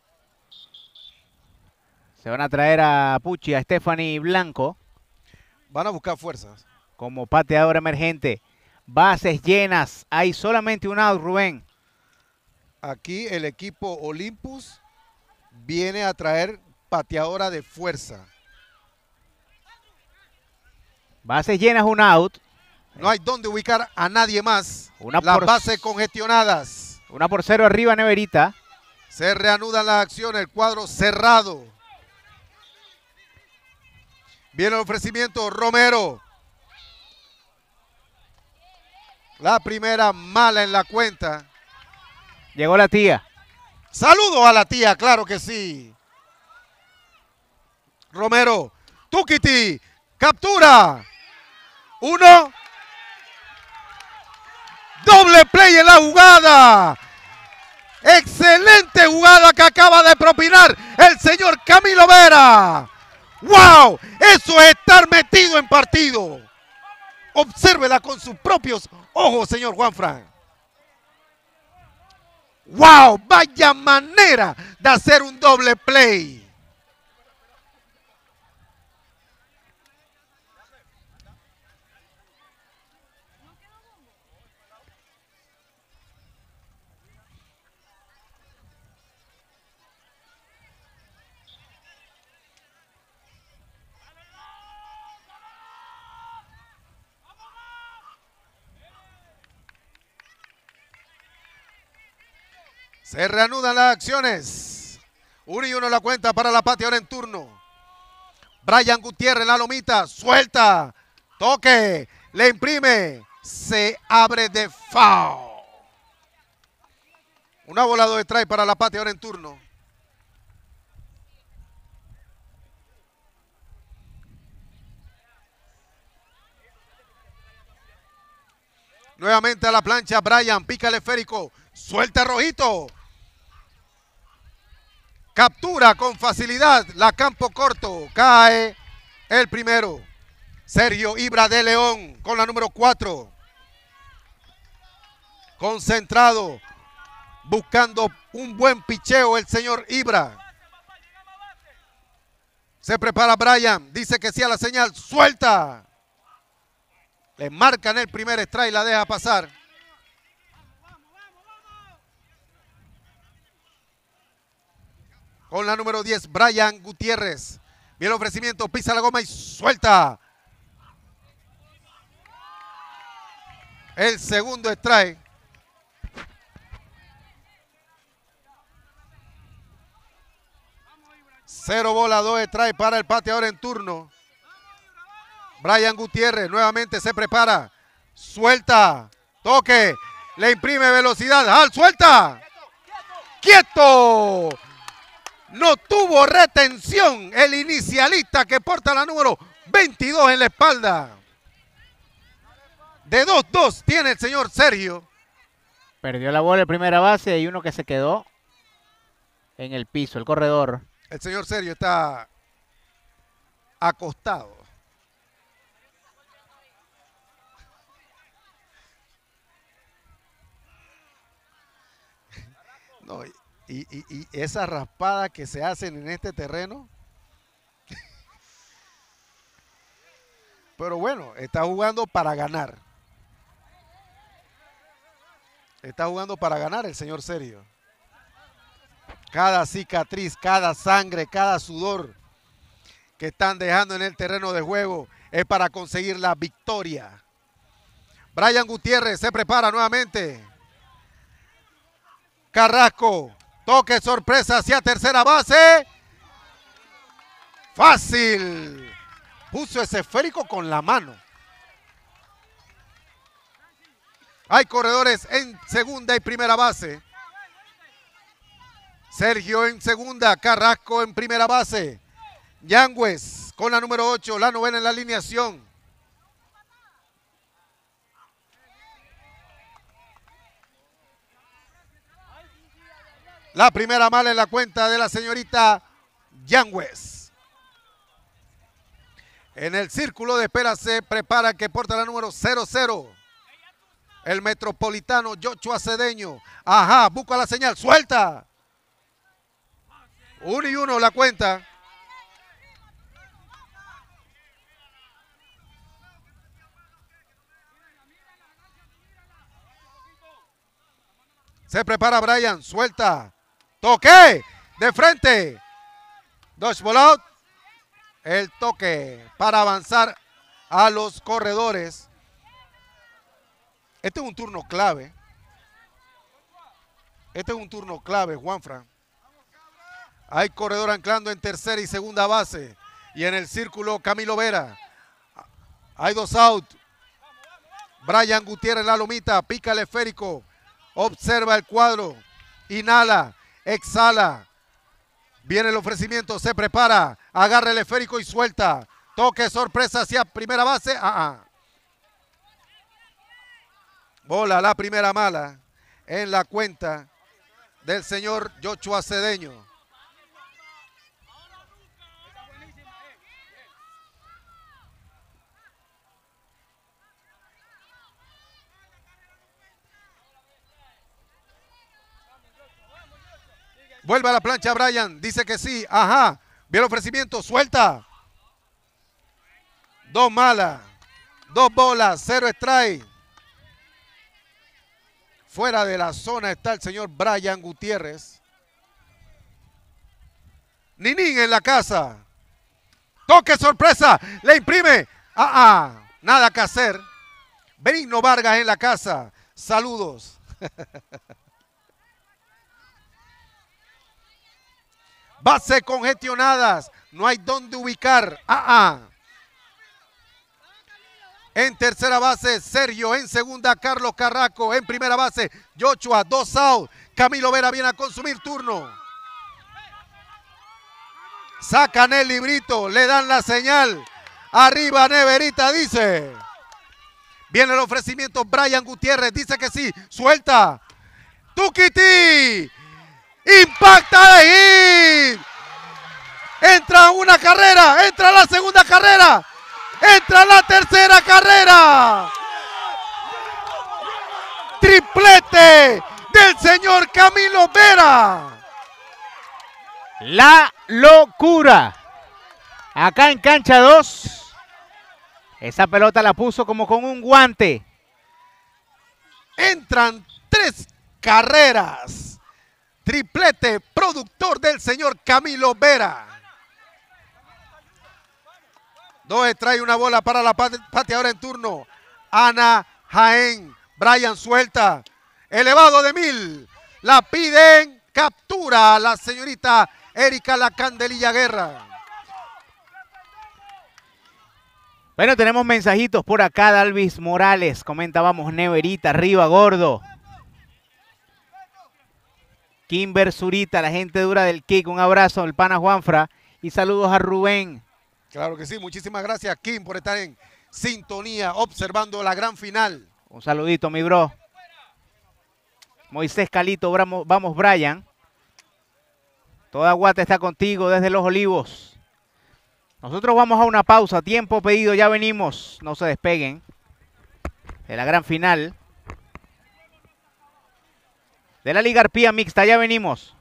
Se van a traer a Pucci, a Stephanie Blanco. Van a buscar fuerzas. Como pateador emergente. Bases llenas. Hay solamente un out, Rubén. Aquí el equipo Olympus viene a traer pateadora de fuerza. Bases llenas, un out. No hay dónde ubicar a nadie más. Una Las por... bases congestionadas. Una por cero arriba, Neverita. Se reanudan las acciones, el cuadro cerrado. Viene el ofrecimiento, Romero. La primera mala en la cuenta. Llegó la tía. Saludo a la tía, claro que sí. Romero, Tukiti, captura. Uno. Doble play en la jugada. Excelente jugada que acaba de propinar el señor Camilo Vera. ¡Wow! Eso es estar metido en partido. Obsérvela con sus propios ojos, señor Juanfran. ¡Wow! Vaya manera de hacer un doble play. Se reanudan las acciones. Uno y uno la cuenta para la pateadora en turno. Brian Gutiérrez, la lomita, suelta. Toque, le imprime. Se abre de foul. Una bola de strike para la pateadora en turno. Nuevamente a la plancha, Brian, pica el esférico. Suelta Rojito. Captura con facilidad la campo corto. Cae el primero. Sergio Ibra de León con la número cuatro. Concentrado. Buscando un buen picheo el señor Ibra. Se prepara Brian. Dice que sí a la señal. Suelta. Le marcan el primer strike. La deja pasar. Con la número diez, Brian Gutiérrez. Viene el ofrecimiento, pisa la goma y suelta. El segundo strike. Cero bola, dos strike para el pateador en turno. Brian Gutiérrez nuevamente se prepara. Suelta. Toque. Le imprime velocidad. ¡Al suelta! ¡Quieto! No tuvo retención el inicialista que porta la número veintidós en la espalda. De dos dos tiene el señor Sergio. Perdió la bola en primera base y uno que se quedó en el piso, el corredor. El señor Sergio está acostado. No, Y, y, y esas raspadas que se hacen en este terreno. Pero bueno, está jugando para ganar. Está jugando para ganar el señor Sergio. Cada cicatriz, cada sangre, cada sudor que están dejando en el terreno de juego es para conseguir la victoria. Brian Gutiérrez se prepara nuevamente. Carrasco. Toque sorpresa hacia tercera base. Fácil. Puso ese esférico con la mano. Hay corredores en segunda y primera base. Sergio en segunda, Carrasco en primera base. Yangües con la número ocho, la novena en la alineación. La primera mala en la cuenta de la señorita Yangües. En el círculo de espera se prepara el que porta la número cero cero. El metropolitano Yocho Acedeño. Ajá, busca la señal, suelta. Uno y uno la cuenta. Se prepara Brian, suelta. Toque de frente. Dodgeball out. El toque para avanzar a los corredores. Este es un turno clave. Este es un turno clave, Juanfran. Hay corredor anclando en tercera y segunda base. Y en el círculo Camilo Vera. Hay dos out. Brian Gutiérrez en la lomita. Pica el esférico. Observa el cuadro. Inhala. Exhala. Viene el ofrecimiento. Se prepara. Agarra el esférico y suelta. Toque sorpresa hacia primera base. Ah, ah. Bola la primera mala en la cuenta del señor Yocho Cedeño. Vuelve a la plancha Brian, dice que sí, ajá, viene el ofrecimiento, suelta. Dos malas, dos bolas, cero strike. Fuera de la zona está el señor Brian Gutiérrez. Ninín en la casa. Toque sorpresa, le imprime. Ah, ah, nada que hacer. Benigno Vargas en la casa. Saludos. Base congestionadas. No hay dónde ubicar. Ah, ah. En tercera base, Sergio. En segunda, Carlos Carrasco. En primera base, Yochoa. Dos out. Camilo Vera viene a consumir turno. Sacan el librito. Le dan la señal. Arriba Neverita dice. Viene el ofrecimiento. Brian Gutiérrez dice que sí. Suelta. Tukiti. Impacta de hit. Entra una carrera. Entra la segunda carrera. Entra la tercera carrera. Triplete del señor Camilo Vera. La locura. Acá en cancha dos. Esa pelota la puso como con un guante. Entran tres carreras. Triplete productor del señor Camilo Vera. Dos trae una bola para la pateadora en turno. Ana Jaén. Brian suelta. Elevado de mil. La piden. Captura a la señorita Erika La Candelilla Guerra. Bueno, tenemos mensajitos por acá. Dalvis Morales. Comentábamos Neverita. Arriba, gordo. Kimber Zurita, la gente dura del Kick. Un abrazo al pana Juanfra. Y saludos a Rubén. Claro que sí, muchísimas gracias Kim por estar en sintonía, observando la gran final. Un saludito mi bro. Moisés Calito, vamos, vamos Brian. Toda Guate está contigo desde Los Olivos. Nosotros vamos a una pausa, tiempo pedido, ya venimos. No se despeguen de la gran final de la Liga Arpía Mixta, ya venimos.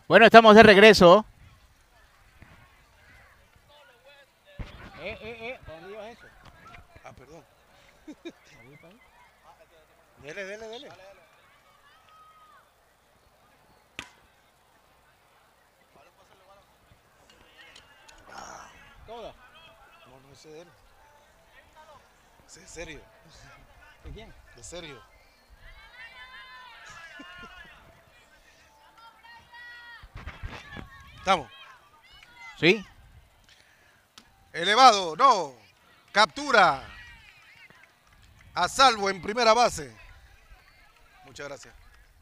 Bueno, estamos de regreso. Eh, eh, eh, ¿dónde llevas eso? Ah, perdón. Dele, dele, dele. Ah. ¿Toda? No, no es de él. Es en serio. ¿De quién? De serio. Estamos. Sí. Elevado, no. Captura. A salvo en primera base. Muchas gracias.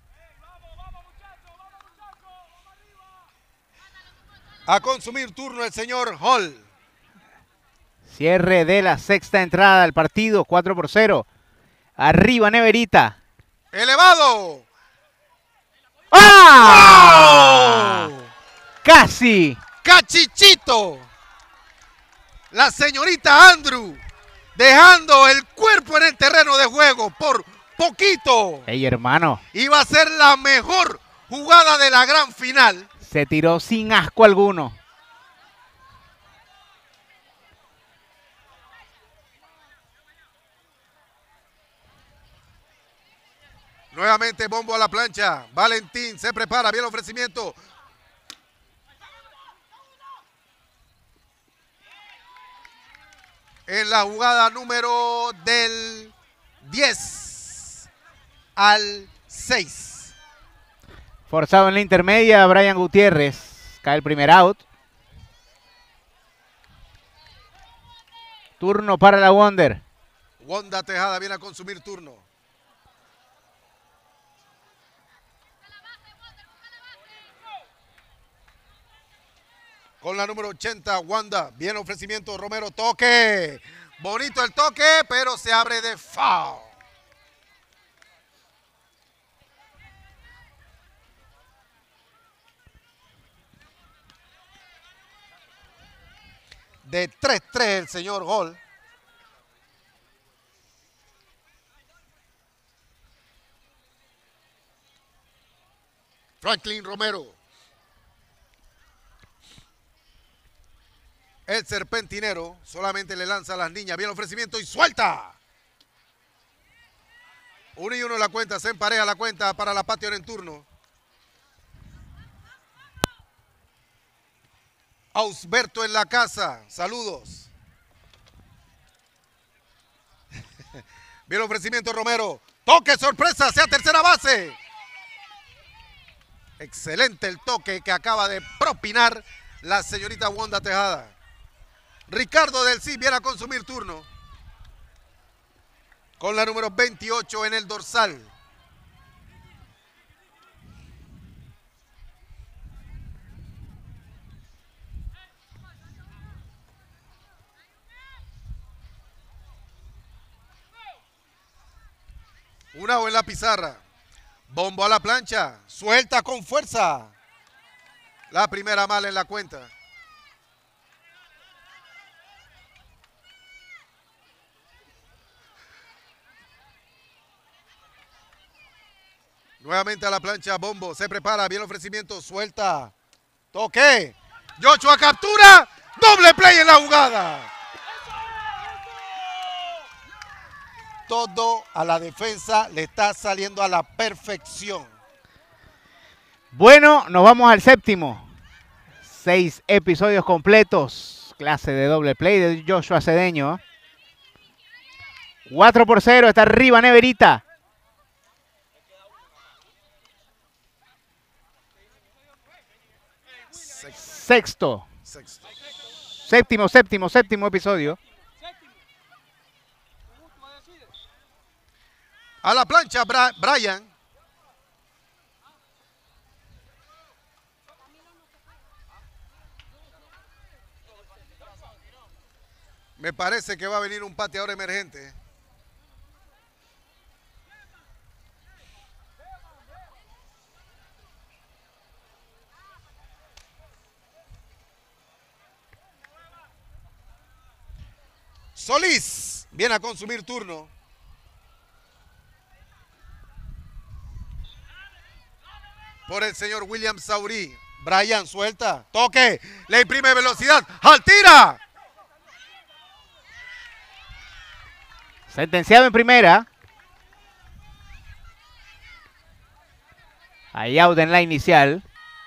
A consumir turno el señor Hall. Cierre de la sexta entrada del partido, cuatro por cero. Arriba Neverita. Elevado. ¡Ah! ¡Oh! Casi. Cachichito. La señorita Andrew dejando el cuerpo en el terreno de juego por poquito. Ey, hermano. Iba a ser la mejor jugada de la gran final. Se tiró sin asco alguno. Nuevamente bombo a la plancha. Valentín se prepara. Bien el ofrecimiento. En la jugada número del diez al seis. Forzado en la intermedia, Brian Gutiérrez. Cae el primer out. Turno para la Wonder. Wanda Tejada viene a consumir turno. Con la número ochenta, Wanda. Bien ofrecimiento, Romero, toque. Bonito el toque, pero se abre de foul. De tres tres el señor Hall. Franklin Romero. El serpentinero solamente le lanza a las niñas. Bien el ofrecimiento y suelta. Uno y uno la cuenta. Se empareja la cuenta para la patio en turno. Ausberto en la casa. Saludos. Bien el ofrecimiento Romero. Toque sorpresa hacia tercera base. Excelente el toque que acaba de propinar la señorita Wanda Tejada. Ricardo del Cid viene a consumir turno. Con la número veintiocho en el dorsal. Una o en la pizarra. Bombo a la plancha. Suelta con fuerza. La primera mala en la cuenta. Nuevamente a la plancha, bombo, se prepara, bien el ofrecimiento, suelta, toque, Joshua captura, doble play en la jugada. Todo a la defensa le está saliendo a la perfección. Bueno, nos vamos al séptimo. Seis episodios completos, clase de doble play de Joshua Cedeño. cuatro por cero, está arriba Neverita. Sexto. Sexto. Séptimo, séptimo, séptimo episodio. A la plancha, Bra Brian. Me parece que va a venir un pateador emergente. Solís viene a consumir turno. Por el señor William Saurí. Brian suelta. Toque. Le imprime velocidad. ¡Al tira! Sentenciado en primera. Ahí out en la inicial.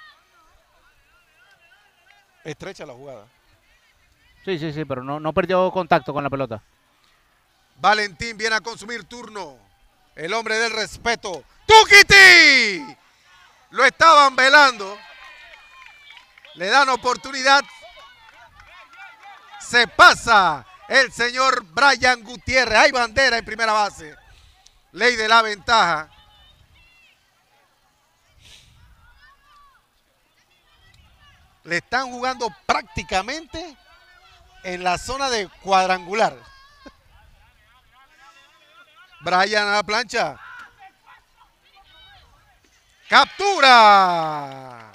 Estrecha la jugada. Sí, sí, sí, pero no, no perdió contacto con la pelota. Valentín viene a consumir turno. El hombre del respeto. ¡Tukiti! Lo estaban velando. Le dan oportunidad. Se pasa el señor Brian Gutiérrez. Hay bandera en primera base. Ley de la ventaja. Le están jugando prácticamente en la zona de cuadrangular. Brian a la plancha. ¡Captura!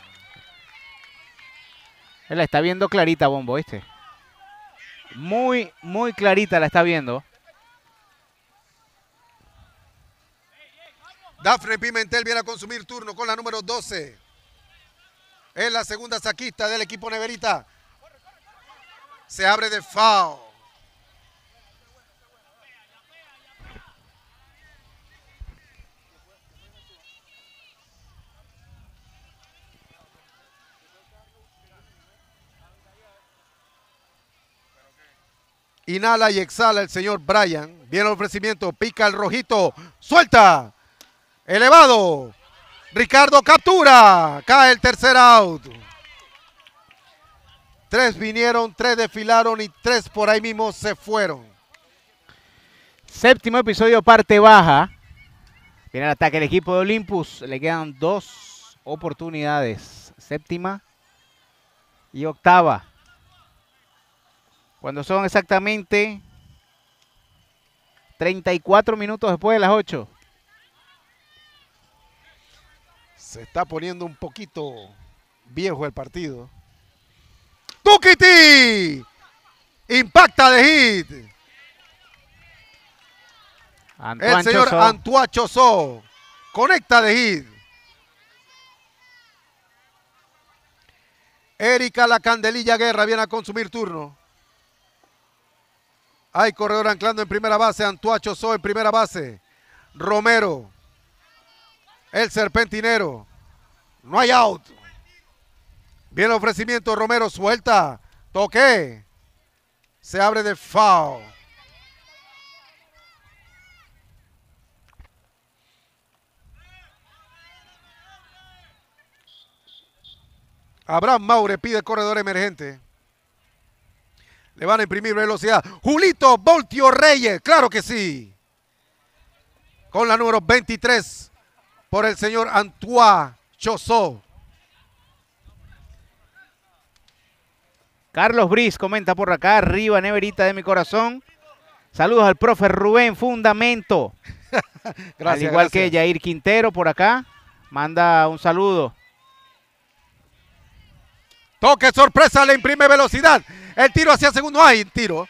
Él la está viendo clarita, Bombo, ¿viste? Muy, muy clarita la está viendo. Dafne Pimentel viene a consumir turno con la número doce. Es la segunda saquista del equipo Neverita. Se abre de foul. Inhala y exhala el señor Brian. Viene el ofrecimiento. Pica el rojito. Suelta. Elevado. Ricardo captura. Cae el tercer out. Tres vinieron, tres desfilaron y tres por ahí mismo se fueron. Séptimo episodio, parte baja. Viene el ataque del equipo de Olympus. Le quedan dos oportunidades. Séptima y octava. Cuando son exactamente treinta y cuatro minutos después de las ocho. Se está poniendo un poquito viejo el partido. ¡Tukiti! Impacta de hit. Antoine el señor Chozó. Antoine Chozó conecta de hit. Erika La Candelilla Guerra viene a consumir turno. Hay corredor anclando en primera base. Antoine Chozó en primera base. Romero. El serpentinero. No hay out. Viene el ofrecimiento. Romero suelta. Toque. Se abre de foul. Abraham Maure pide corredor emergente. Le van a imprimir velocidad. Julito Voltio Reyes. Claro que sí. Con la número veintitrés. Por el señor Antoine Chozó. Carlos Briz comenta por acá. Arriba, Neverita de mi corazón. Saludos al profe Rubén Fundamento. Gracias, Al igual gracias. que Yair Quintero por acá. Manda un saludo. Toque sorpresa, le imprime velocidad. El tiro hacia segundo. Hay tiro.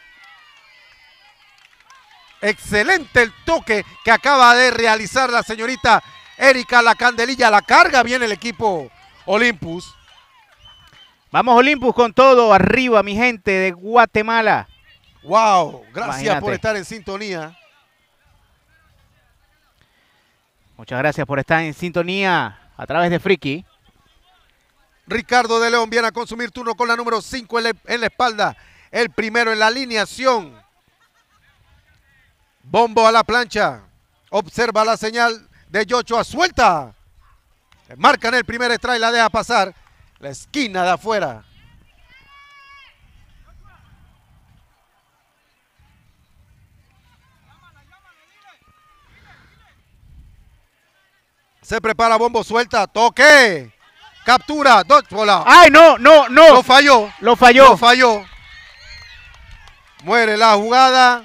Excelente el toque que acaba de realizar la señorita Erika La Candelilla. La carga bien el equipo Olympus. Vamos Olympus con todo. Arriba, mi gente de Guatemala. Wow, gracias Imagínate. por estar en sintonía. Muchas gracias por estar en sintonía a través de Friki. Ricardo de León viene a consumir turno con la número cinco en, en la espalda. El primero en la alineación. Bombo a la plancha. Observa la señal de Yochoa. Suelta. Marcan el primer strike, la deja pasar. La esquina de afuera. Se prepara Bombo, suelta. Toque. Captura. Dos bola. ¡Ay, no, no, no! Lo falló. Lo falló. Lo falló. Muere la jugada.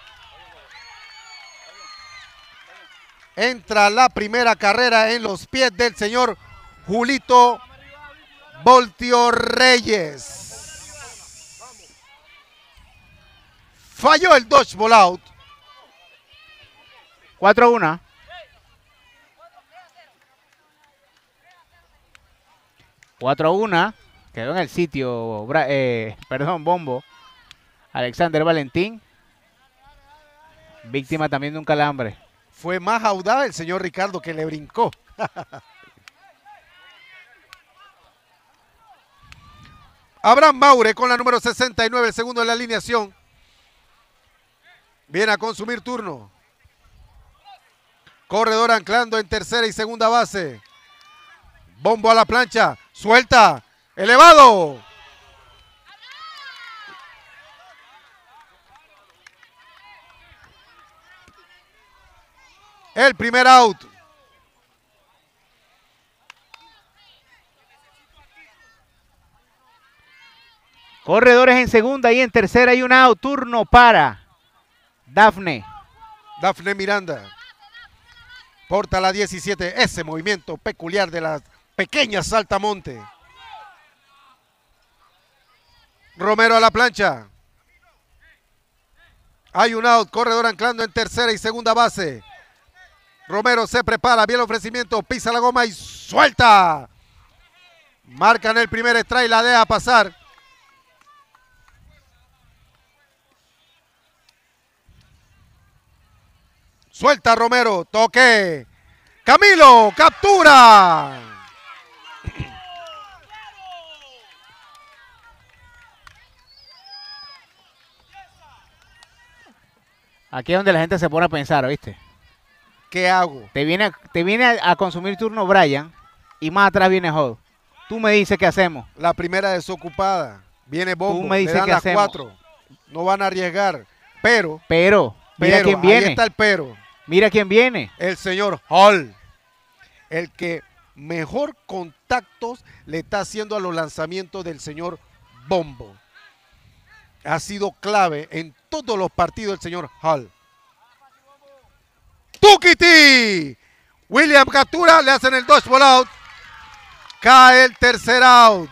Entra la primera carrera en los pies del señor Julito Voltio Reyes. Falló el dodgeball out. cuatro a uno. cuatro a uno. Quedó en el sitio, eh, perdón, Bombo. Alexander Valentín. Víctima también de un calambre. Fue más audaz el señor Ricardo, que le brincó. Abraham Maure con la número sesenta y nueve, el segundo en la alineación. Viene a consumir turno. Corredor anclando en tercera y segunda base. Bombo a la plancha. Suelta. Elevado. El primer out. Corredores en segunda y en tercera y un out. Turno para Dafne. Dafne Miranda. Porta la diecisiete. Ese movimiento peculiar de la pequeña saltamonte. Romero a la plancha. Hay un out. Corredor anclando en tercera y segunda base. Romero se prepara. Bien el ofrecimiento. Pisa la goma y suelta. Marcan el primer strike. La deja pasar. Suelta Romero. Toque. Camilo. Captura. Aquí es donde la gente se pone a pensar, ¿oíste? ¿Qué hago? Te viene, te viene a, a consumir turno Brian y más atrás viene Hall. Tú me dices qué hacemos. La primera desocupada. Viene Bombo. Tú me dices le dan qué las hacemos. cuatro. No van a arriesgar. Pero. Pero. Mira pero, quién viene. Ahí está el pero. Mira quién viene. El señor Hall. El que mejor contactos le está haciendo a los lanzamientos del señor Bombo. Ha sido clave en todos los partidos el señor Hall. ¡Tukiti! William captura, le hacen el dodgeball out. Cae el tercer out.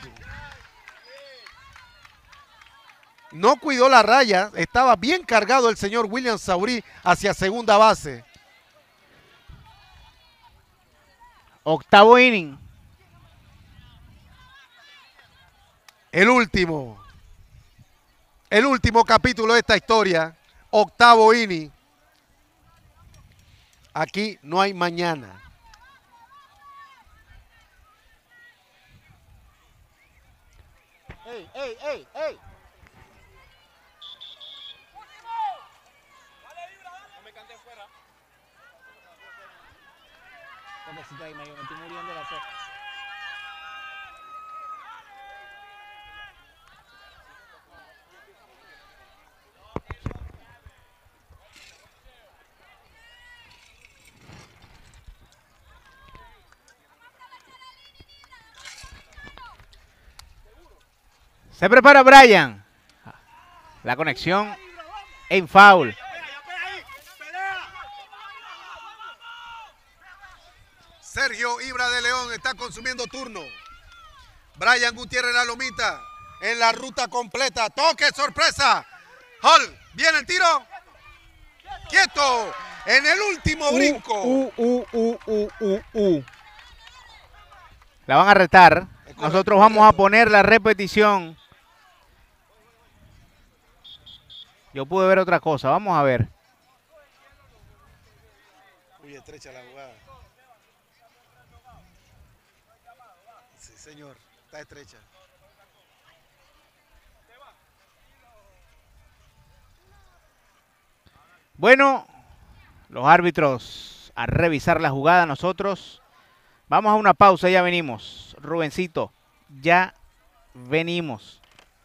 No cuidó la raya, estaba bien cargado el señor William Saurí hacia segunda base. Octavo inning. El último. El último capítulo de esta historia. Octavo inning. Aquí no hay mañana. ¡Ey, ey, ey, ey! No me cantes fuera. Pobrecita ahí, me estoy muriendo de la sed. Se prepara Brian. La conexión en foul. Sergio Ibra de León está consumiendo turno. Brian Gutiérrez la lomita en la ruta completa. Toque, sorpresa. Hall, viene el tiro. Quieto. En el último brinco. Uh, uh, uh, uh, uh, uh. La van a retar. Nosotros vamos a poner la repetición. Yo pude ver otra cosa. Vamos a ver. Muy estrecha la jugada. Sí, señor. Está estrecha. Bueno, los árbitros a revisar la jugada. Nosotros vamos a una pausa. Ya venimos. Rubencito, ya venimos.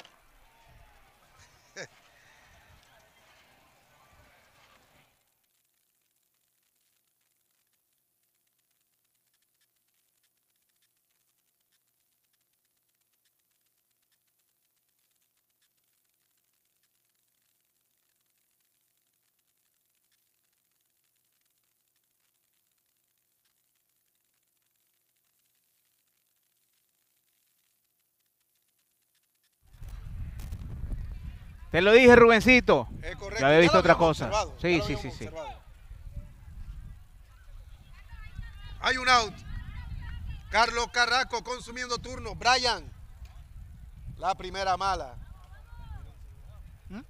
Te lo dije, Rubencito. Es correcto. Ya había visto Ya lo otra habíamos cosa. observado, Sí, ya sí, lo sí, habíamos sí. observado. Hay un out. Carlos Carrasco consumiendo turno. Brian. La primera mala. ¿Mm?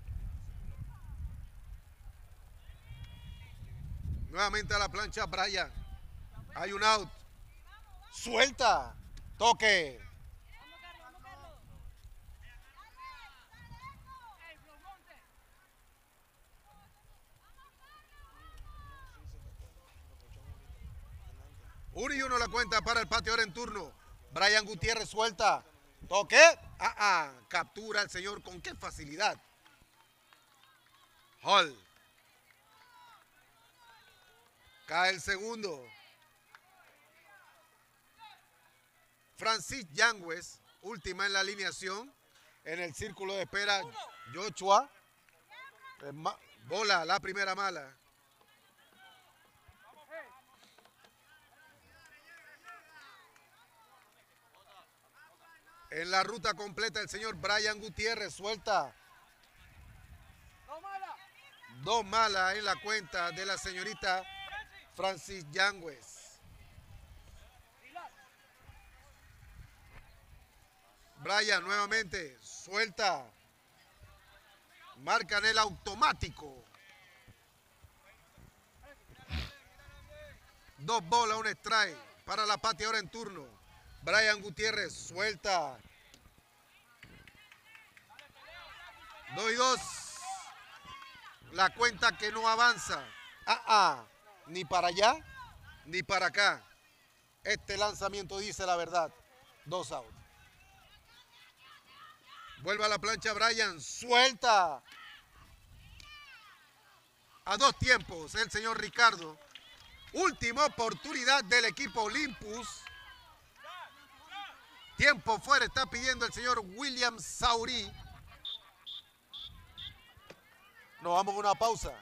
Nuevamente a la plancha Brian. Hay un out. Suelta. Toque. Uno y uno la cuenta para el pateador en turno. Brian Gutiérrez suelta. Toque. Ah, ah. Captura el señor con qué facilidad. Hall. Cae el segundo. Francis Yangüez, última en la alineación. En el círculo de espera, Joshua. Bola, la primera mala. En la ruta completa el señor Brian Gutiérrez suelta. Dos malas en la cuenta de la señorita Francis Yangüez. Brian nuevamente suelta. Marcan el automático. Dos bolas, un strike para la pateadora en turno. Brian Gutiérrez suelta. Dos y dos. La cuenta que no avanza. Ah, ah. Ni para allá, ni para acá. Este lanzamiento dice la verdad. Dos out. Vuelve a la plancha Brian. Suelta. A dos tiempos el señor Ricardo. Última oportunidad del equipo Olympus. Tiempo fuera está pidiendo el señor William Saurí. Nos vamos a una pausa.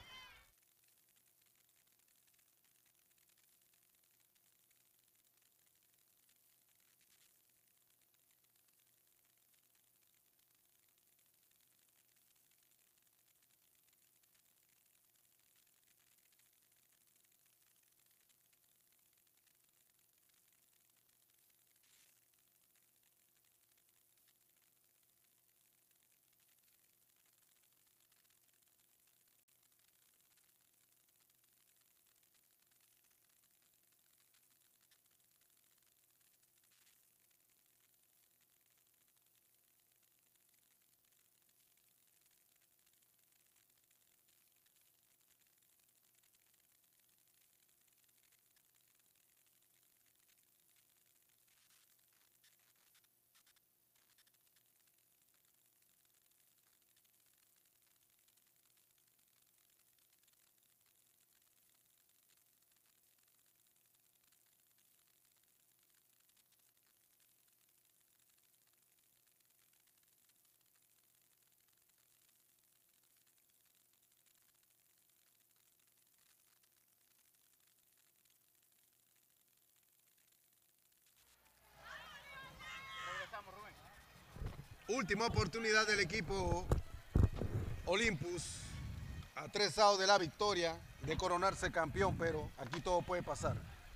Última oportunidad del equipo Olympus, a tres outs de la victoria, de coronarse campeón, pero aquí todo puede pasar.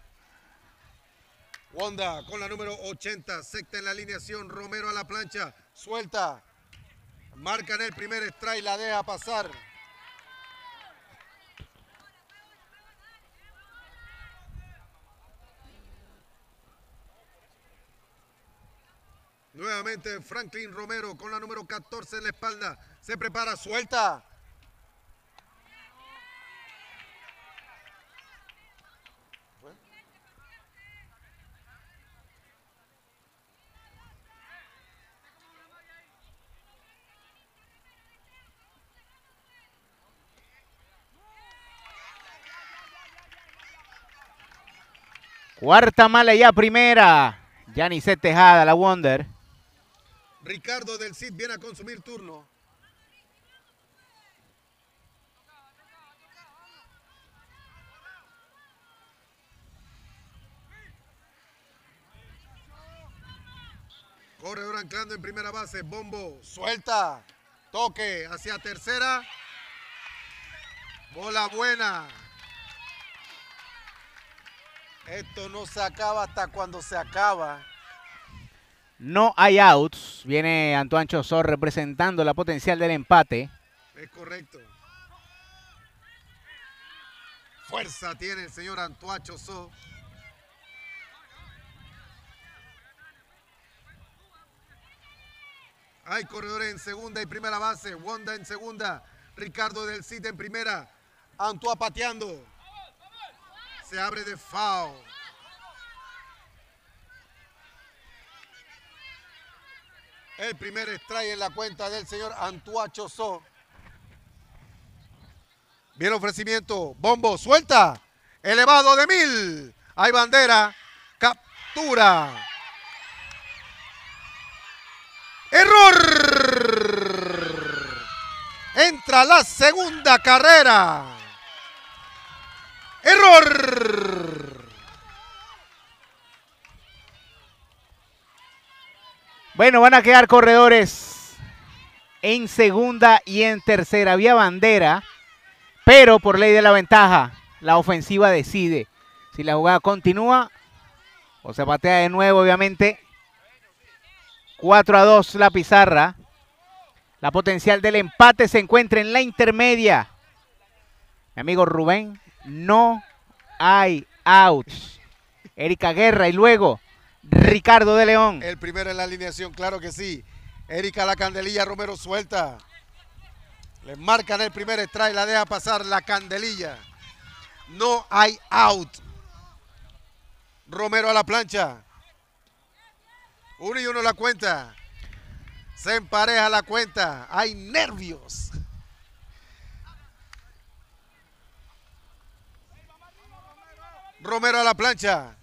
Wanda con la número ochenta, secta en la alineación, Romero a la plancha, suelta, marcan el primer strike, la deja pasar. Nuevamente Franklin Romero con la número catorce en la espalda. Se prepara, suelta. Cuarta mala ya primera. Yanisette Tejada, la Wonder. Ricardo del Cid viene a consumir turno. Corredor anclando en primera base. Bombo, suelta. Toque hacia tercera. Bola buena. Esto no se acaba hasta cuando se acaba. No hay outs. Viene Antoine Chozor representando la potencial del empate. Es correcto. Fuerza tiene el señor Antoine Chozor. Hay corredores en segunda y primera base. Wanda en segunda. Ricardo del Cid en primera. Antoine pateando. Se abre de foul. El primer strike en la cuenta del señor Antoine Chozor. Bien ofrecimiento. Bombo, suelta. Elevado de mil. Hay bandera. Captura. Error. Entra la segunda carrera. Error. Bueno, van a quedar corredores en segunda y en tercera. Había bandera, pero por ley de la ventaja, la ofensiva decide si la jugada continúa o se patea de nuevo, obviamente. cuatro a dos la pizarra. La potencial del empate se encuentra en la intermedia. Mi amigo Rubén, no hay outs. Erika Guerra y luego Ricardo de León. El primero en la alineación, claro que sí. Erika La Candelilla Romero suelta. Le marcan el primer strike, la deja pasar La Candelilla. No hay out. Romero a la plancha. Uno y uno la cuenta. Se empareja la cuenta. Hay nervios. Romero a la plancha.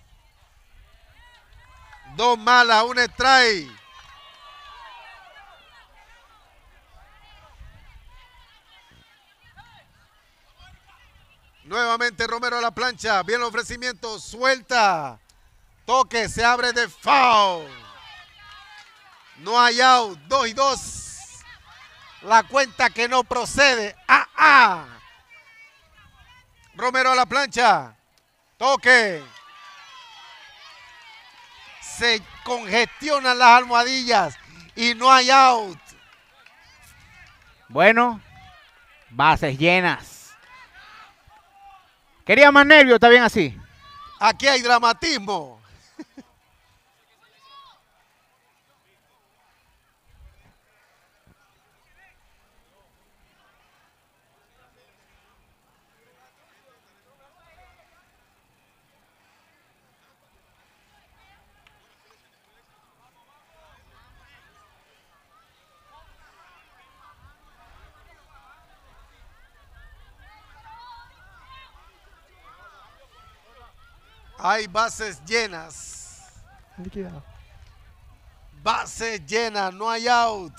Dos malas, un strike. Nuevamente Romero a la plancha. Bien el ofrecimiento. Suelta. Toque. Se abre de foul. No hay out. Dos y dos. La cuenta que no procede. Ah, ah. Romero a la plancha. Toque. Se congestionan las almohadillas y no hay out. Bueno, bases llenas. Quería más nervio, está bien así. Aquí hay dramatismo. Hay bases llenas. Bases llenas, no hay out.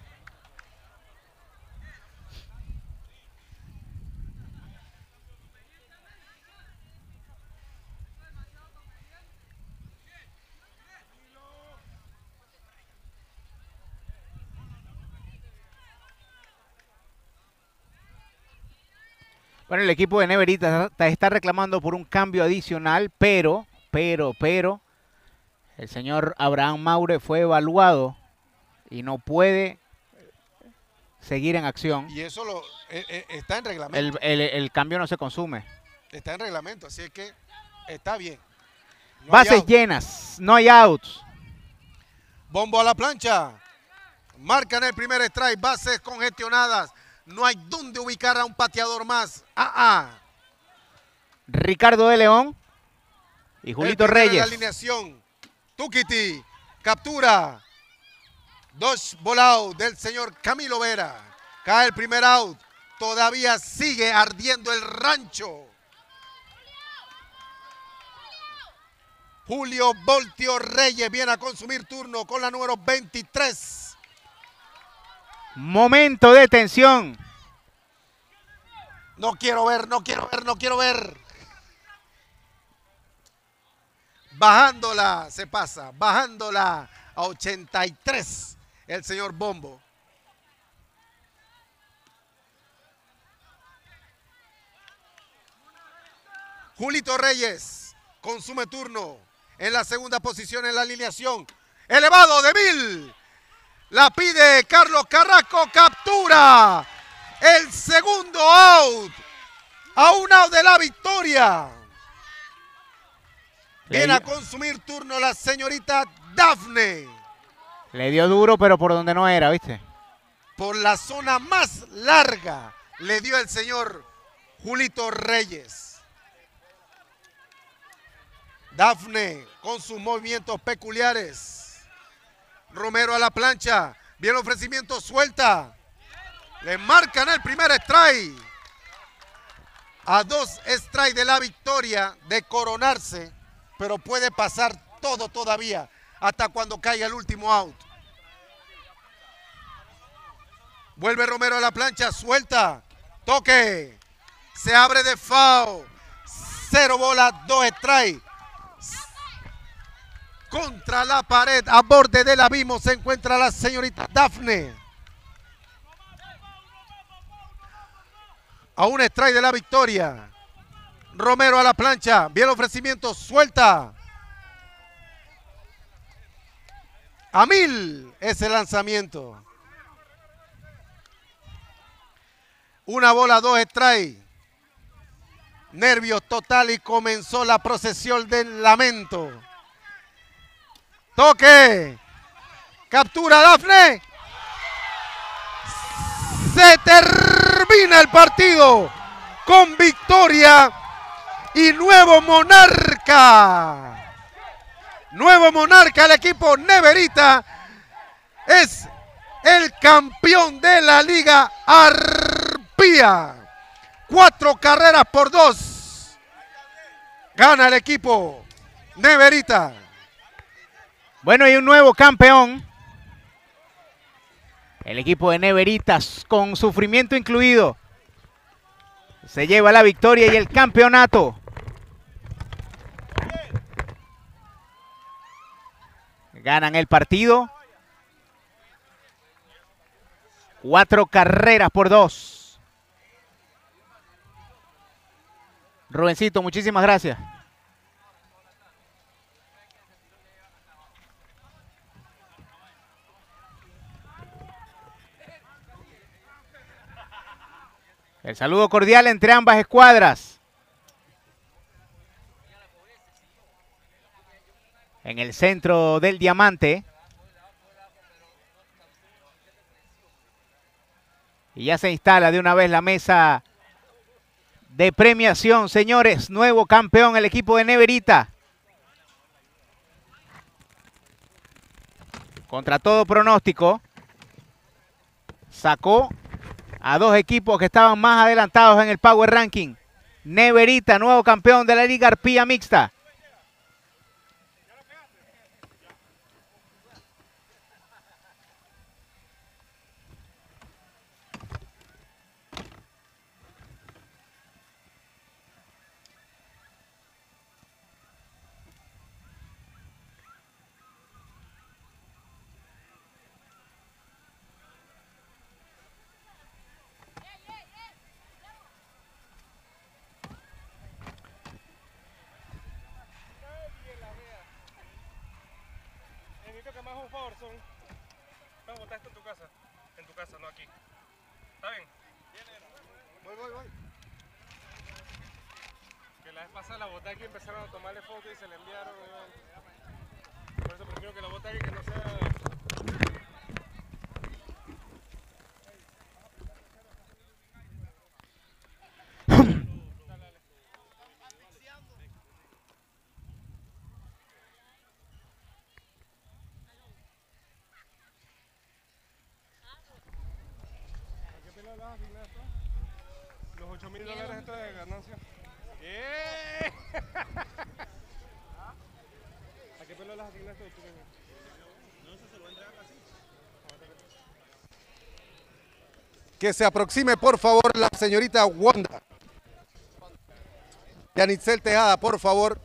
Bueno, el equipo de Neverita está reclamando por un cambio adicional, pero, pero, pero, el señor Abraham Maure fue evaluado y no puede seguir en acción. Y eso lo, eh, eh, está en reglamento. El, el, el cambio no se consume. Está en reglamento, así es que está bien. No Bases llenas, no hay outs. Bombo a la plancha. Marcan el primer strike, bases congestionadas. No hay dónde ubicar a un pateador más. Ah, ah. Ricardo de León y Julito Reyes. En la alineación. Tukiti. Captura. Dos volado del señor Camilo Vera. Cae el primer out. Todavía sigue ardiendo el rancho. Julio Voltio Reyes viene a consumir turno con la número veintitrés. Momento de tensión. No quiero ver, no quiero ver, no quiero ver. Bajándola, se pasa, bajándola a ochenta y tres el señor Bombo. Julito Reyes consume turno en la segunda posición en la alineación. Elevado de mil. La pide Carlos Carrasco. Captura. El segundo out. A un out de la victoria. Viene a consumir turno la señorita Dafne. Le dio duro, pero por donde no era, ¿viste? Por la zona más larga le dio el señor Julito Reyes. Dafne con sus movimientos peculiares. Romero a la plancha. Bien ofrecimiento, suelta. Le marcan el primer strike. A dos strikes de la victoria de coronarse. Pero puede pasar todo todavía hasta cuando caiga el último out. Vuelve Romero a la plancha, suelta. Toque. Se abre de foul. Cero bolas, dos strikes. Contra la pared, a borde del abismo, se encuentra la señorita Dafne. A un strike de la victoria. Romero a la plancha. Bien el ofrecimiento. Suelta. A mil ese lanzamiento. Una bola, dos strikes. Nervios total y comenzó la procesión del lamento. Toque. Captura Dafne. Se termina el partido con victoria y nuevo monarca. Nuevo monarca, el equipo Neverita es el campeón de la Liga Arpía. Cuatro carreras por dos. Gana el equipo Neverita. Bueno, y un nuevo campeón. El equipo de Neveritas, con sufrimiento incluido, se lleva la victoria y el campeonato. Ganan el partido. Cuatro carreras por dos. Rubencito, muchísimas gracias. El saludo cordial entre ambas escuadras. En el centro del diamante. Y ya se instala de una vez la mesa de premiación, señores. Nuevo campeón el equipo de Neverita. Contra todo pronóstico, sacó a dos equipos que estaban más adelantados en el Power Ranking. Neverita, nuevo campeón de la Liga Arpía Mixta. La bota aquí empezaron a tomarle fotos y se le enviaron. Por eso prefiero que la bota aquí que no sea. ¿Qué pelo le vas a asignar esto? Los ocho mil dólares esto de ganancia. Yeah. ¿A qué pelo las asignaste tú? No, eso se lo va a entregar así. Que se aproxime, por favor, la señorita Wanda. Yanitzel Tejada, por favor,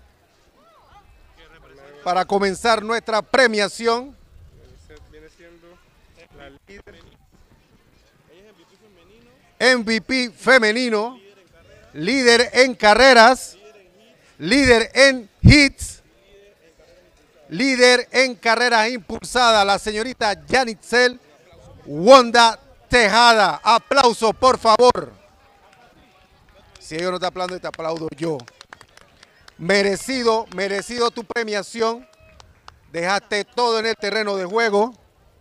para comenzar nuestra premiación. Viene siendo la líder. Ella es M V P femenino. M V P femenino. Líder en carreras, Líder en hits. Líder en carreras impulsadas, la señorita Yanitzel Wanda Tejada. Aplauso, por favor. Si ellos no te aplauden, te aplaudo yo. Merecido, merecido tu premiación. Dejaste todo en el terreno de juego.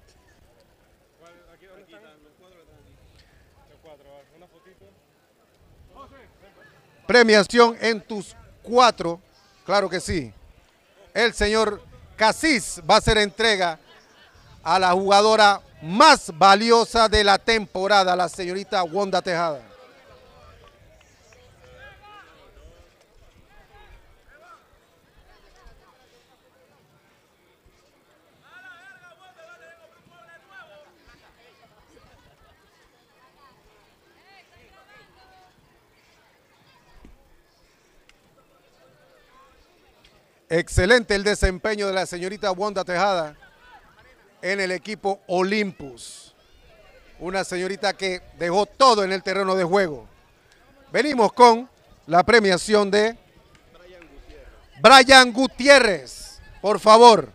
Premiación en tus cuatro. Claro que sí. El señor Casís va a hacer entrega a la jugadora más valiosa de la temporada, la señorita Wanda Tejada. Excelente el desempeño de la señorita Wanda Tejada en el equipo Olympus. Una señorita que dejó todo en el terreno de juego. Venimos con la premiación de Brian Gutiérrez. Por favor.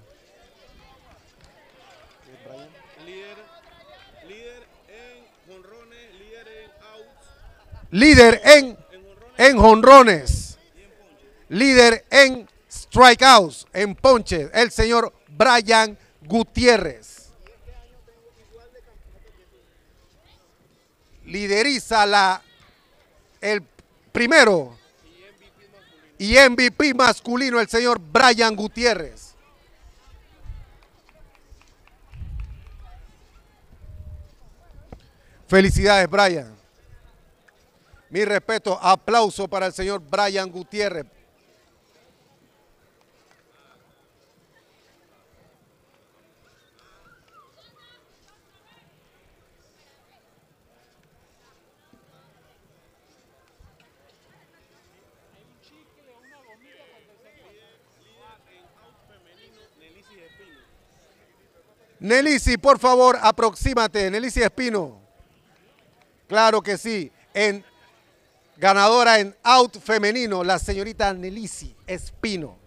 Líder, líder en jonrones, líder en outs. Líder en, en jonrones. Líder en strikeouts, en ponches, el señor Brian Gutiérrez. Lideriza la, el primero y M V P masculino, el señor Brian Gutiérrez. Felicidades, Brian. Mi respeto, aplauso para el señor Brian Gutiérrez. Nelisi, por favor, aproxímate. Nelisi Espino. Claro que sí. En, ganadora en out femenino, la señorita Nelisi Espino.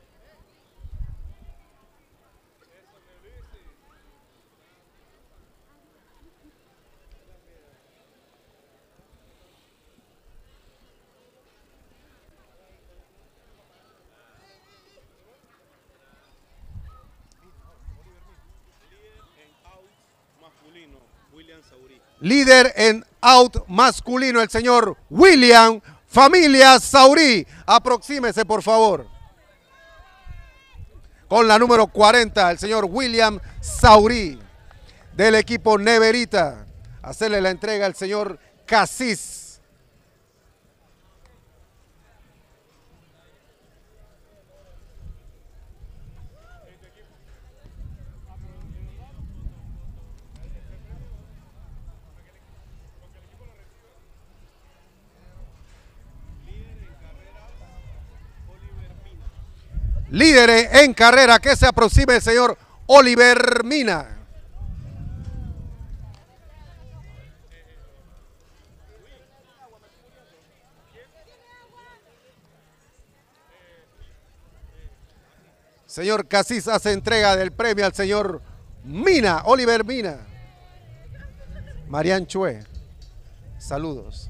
Líder en out masculino, el señor William Familia Saurí. Aproxímese, por favor. Con la número cuarenta, el señor William Saurí, del equipo Neverita. Hacerle la entrega al señor Casís. Líder en carrera, que se aproxime el señor Oliver Mina. Señor Casís hace entrega del premio al señor Mina, Oliver Mina. Marian Chue, saludos.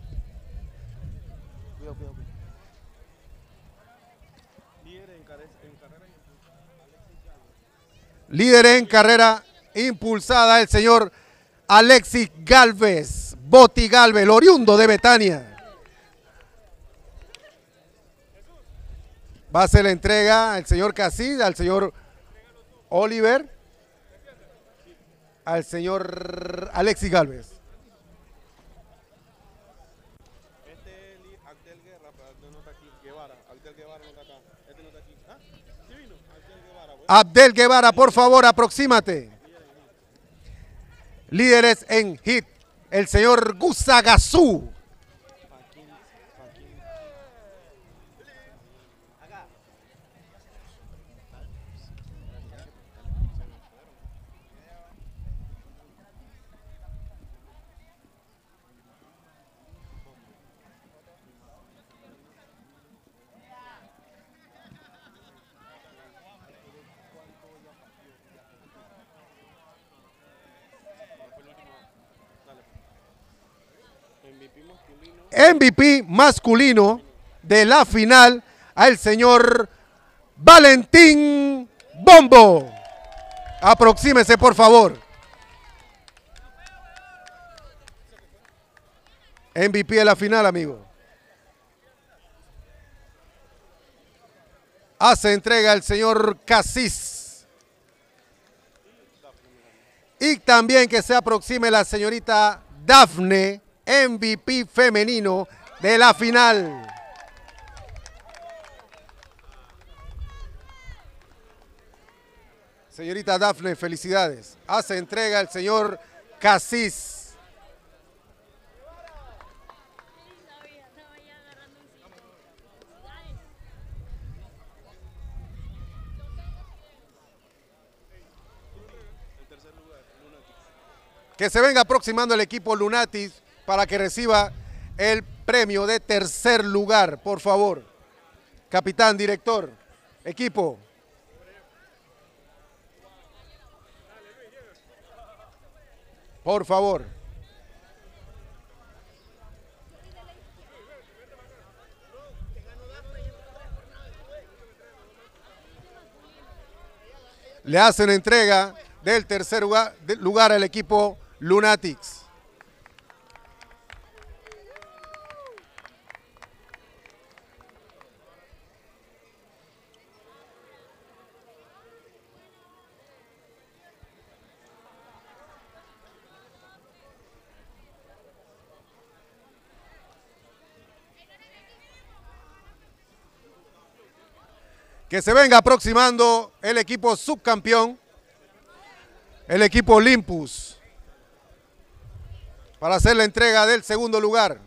Líder en carrera impulsada, el señor Alexis Galvez, Boti Galvez, el oriundo de Betania. Va a hacer la entrega al señor Casís, al señor Oliver, al señor Alexis Galvez. Este es Abdel Guerra, pero no está aquí. Guevara, Abdel Guevara no está acá. Este no está aquí. ¿Ah? ¿Sí vino? Abdel Guevara. Bueno. Abdel Guevara, por favor, aproxímate. Líderes en hit, el señor Gusagazú. M V P masculino de la final al señor Valentín Bombo. Aproxímese, por favor. M V P de la final, amigo. Hace entrega el señor Casís. Y también que se aproxime la señorita Dafne, M V P femenino de la final. Señorita Dafne, felicidades. Hace entrega el señor Casís. Que se venga aproximando el equipo Lunatis para que reciba el premio de tercer lugar, por favor. Capitán, director, equipo. Por favor. Le hacen entrega del tercer lugar, lugar al equipo Lunatics. Que se venga aproximando el equipo subcampeón, el equipo Olympus, para hacer la entrega del segundo lugar.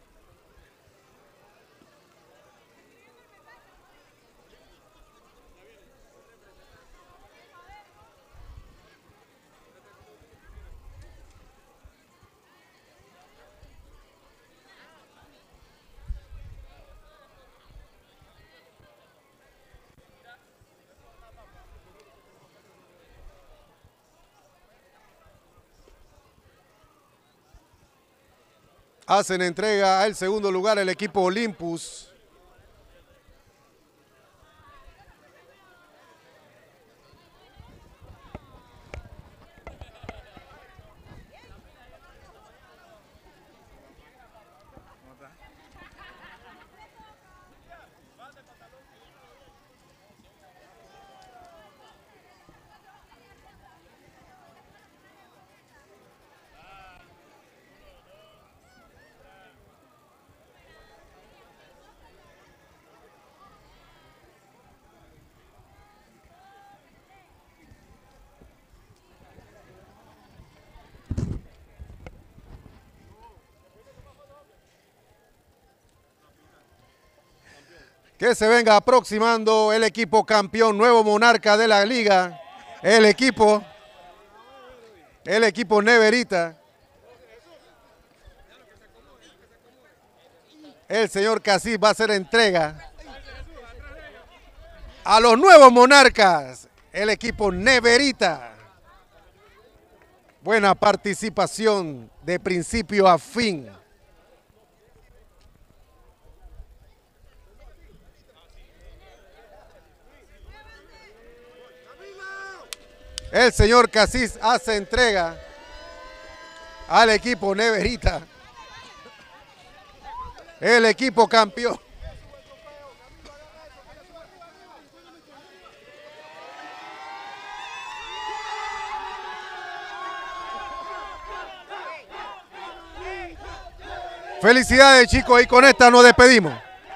Hacen entrega al segundo lugar el equipo Olympus. Que se venga aproximando el equipo campeón, nuevo monarca de la liga, el equipo, el equipo Neverita. El señor Casís va a hacer entrega a los nuevos monarcas, el equipo Neverita. Buena participación de principio a fin. El señor Casís hace entrega al equipo Neverita, el equipo campeón. Felicidades, chicos, y con esta nos despedimos.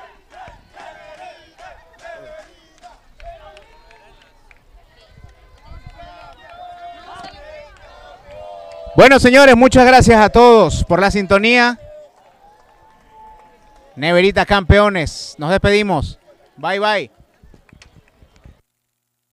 Bueno, señores, muchas gracias a todos por la sintonía. Neverita campeones, nos despedimos. Bye, bye.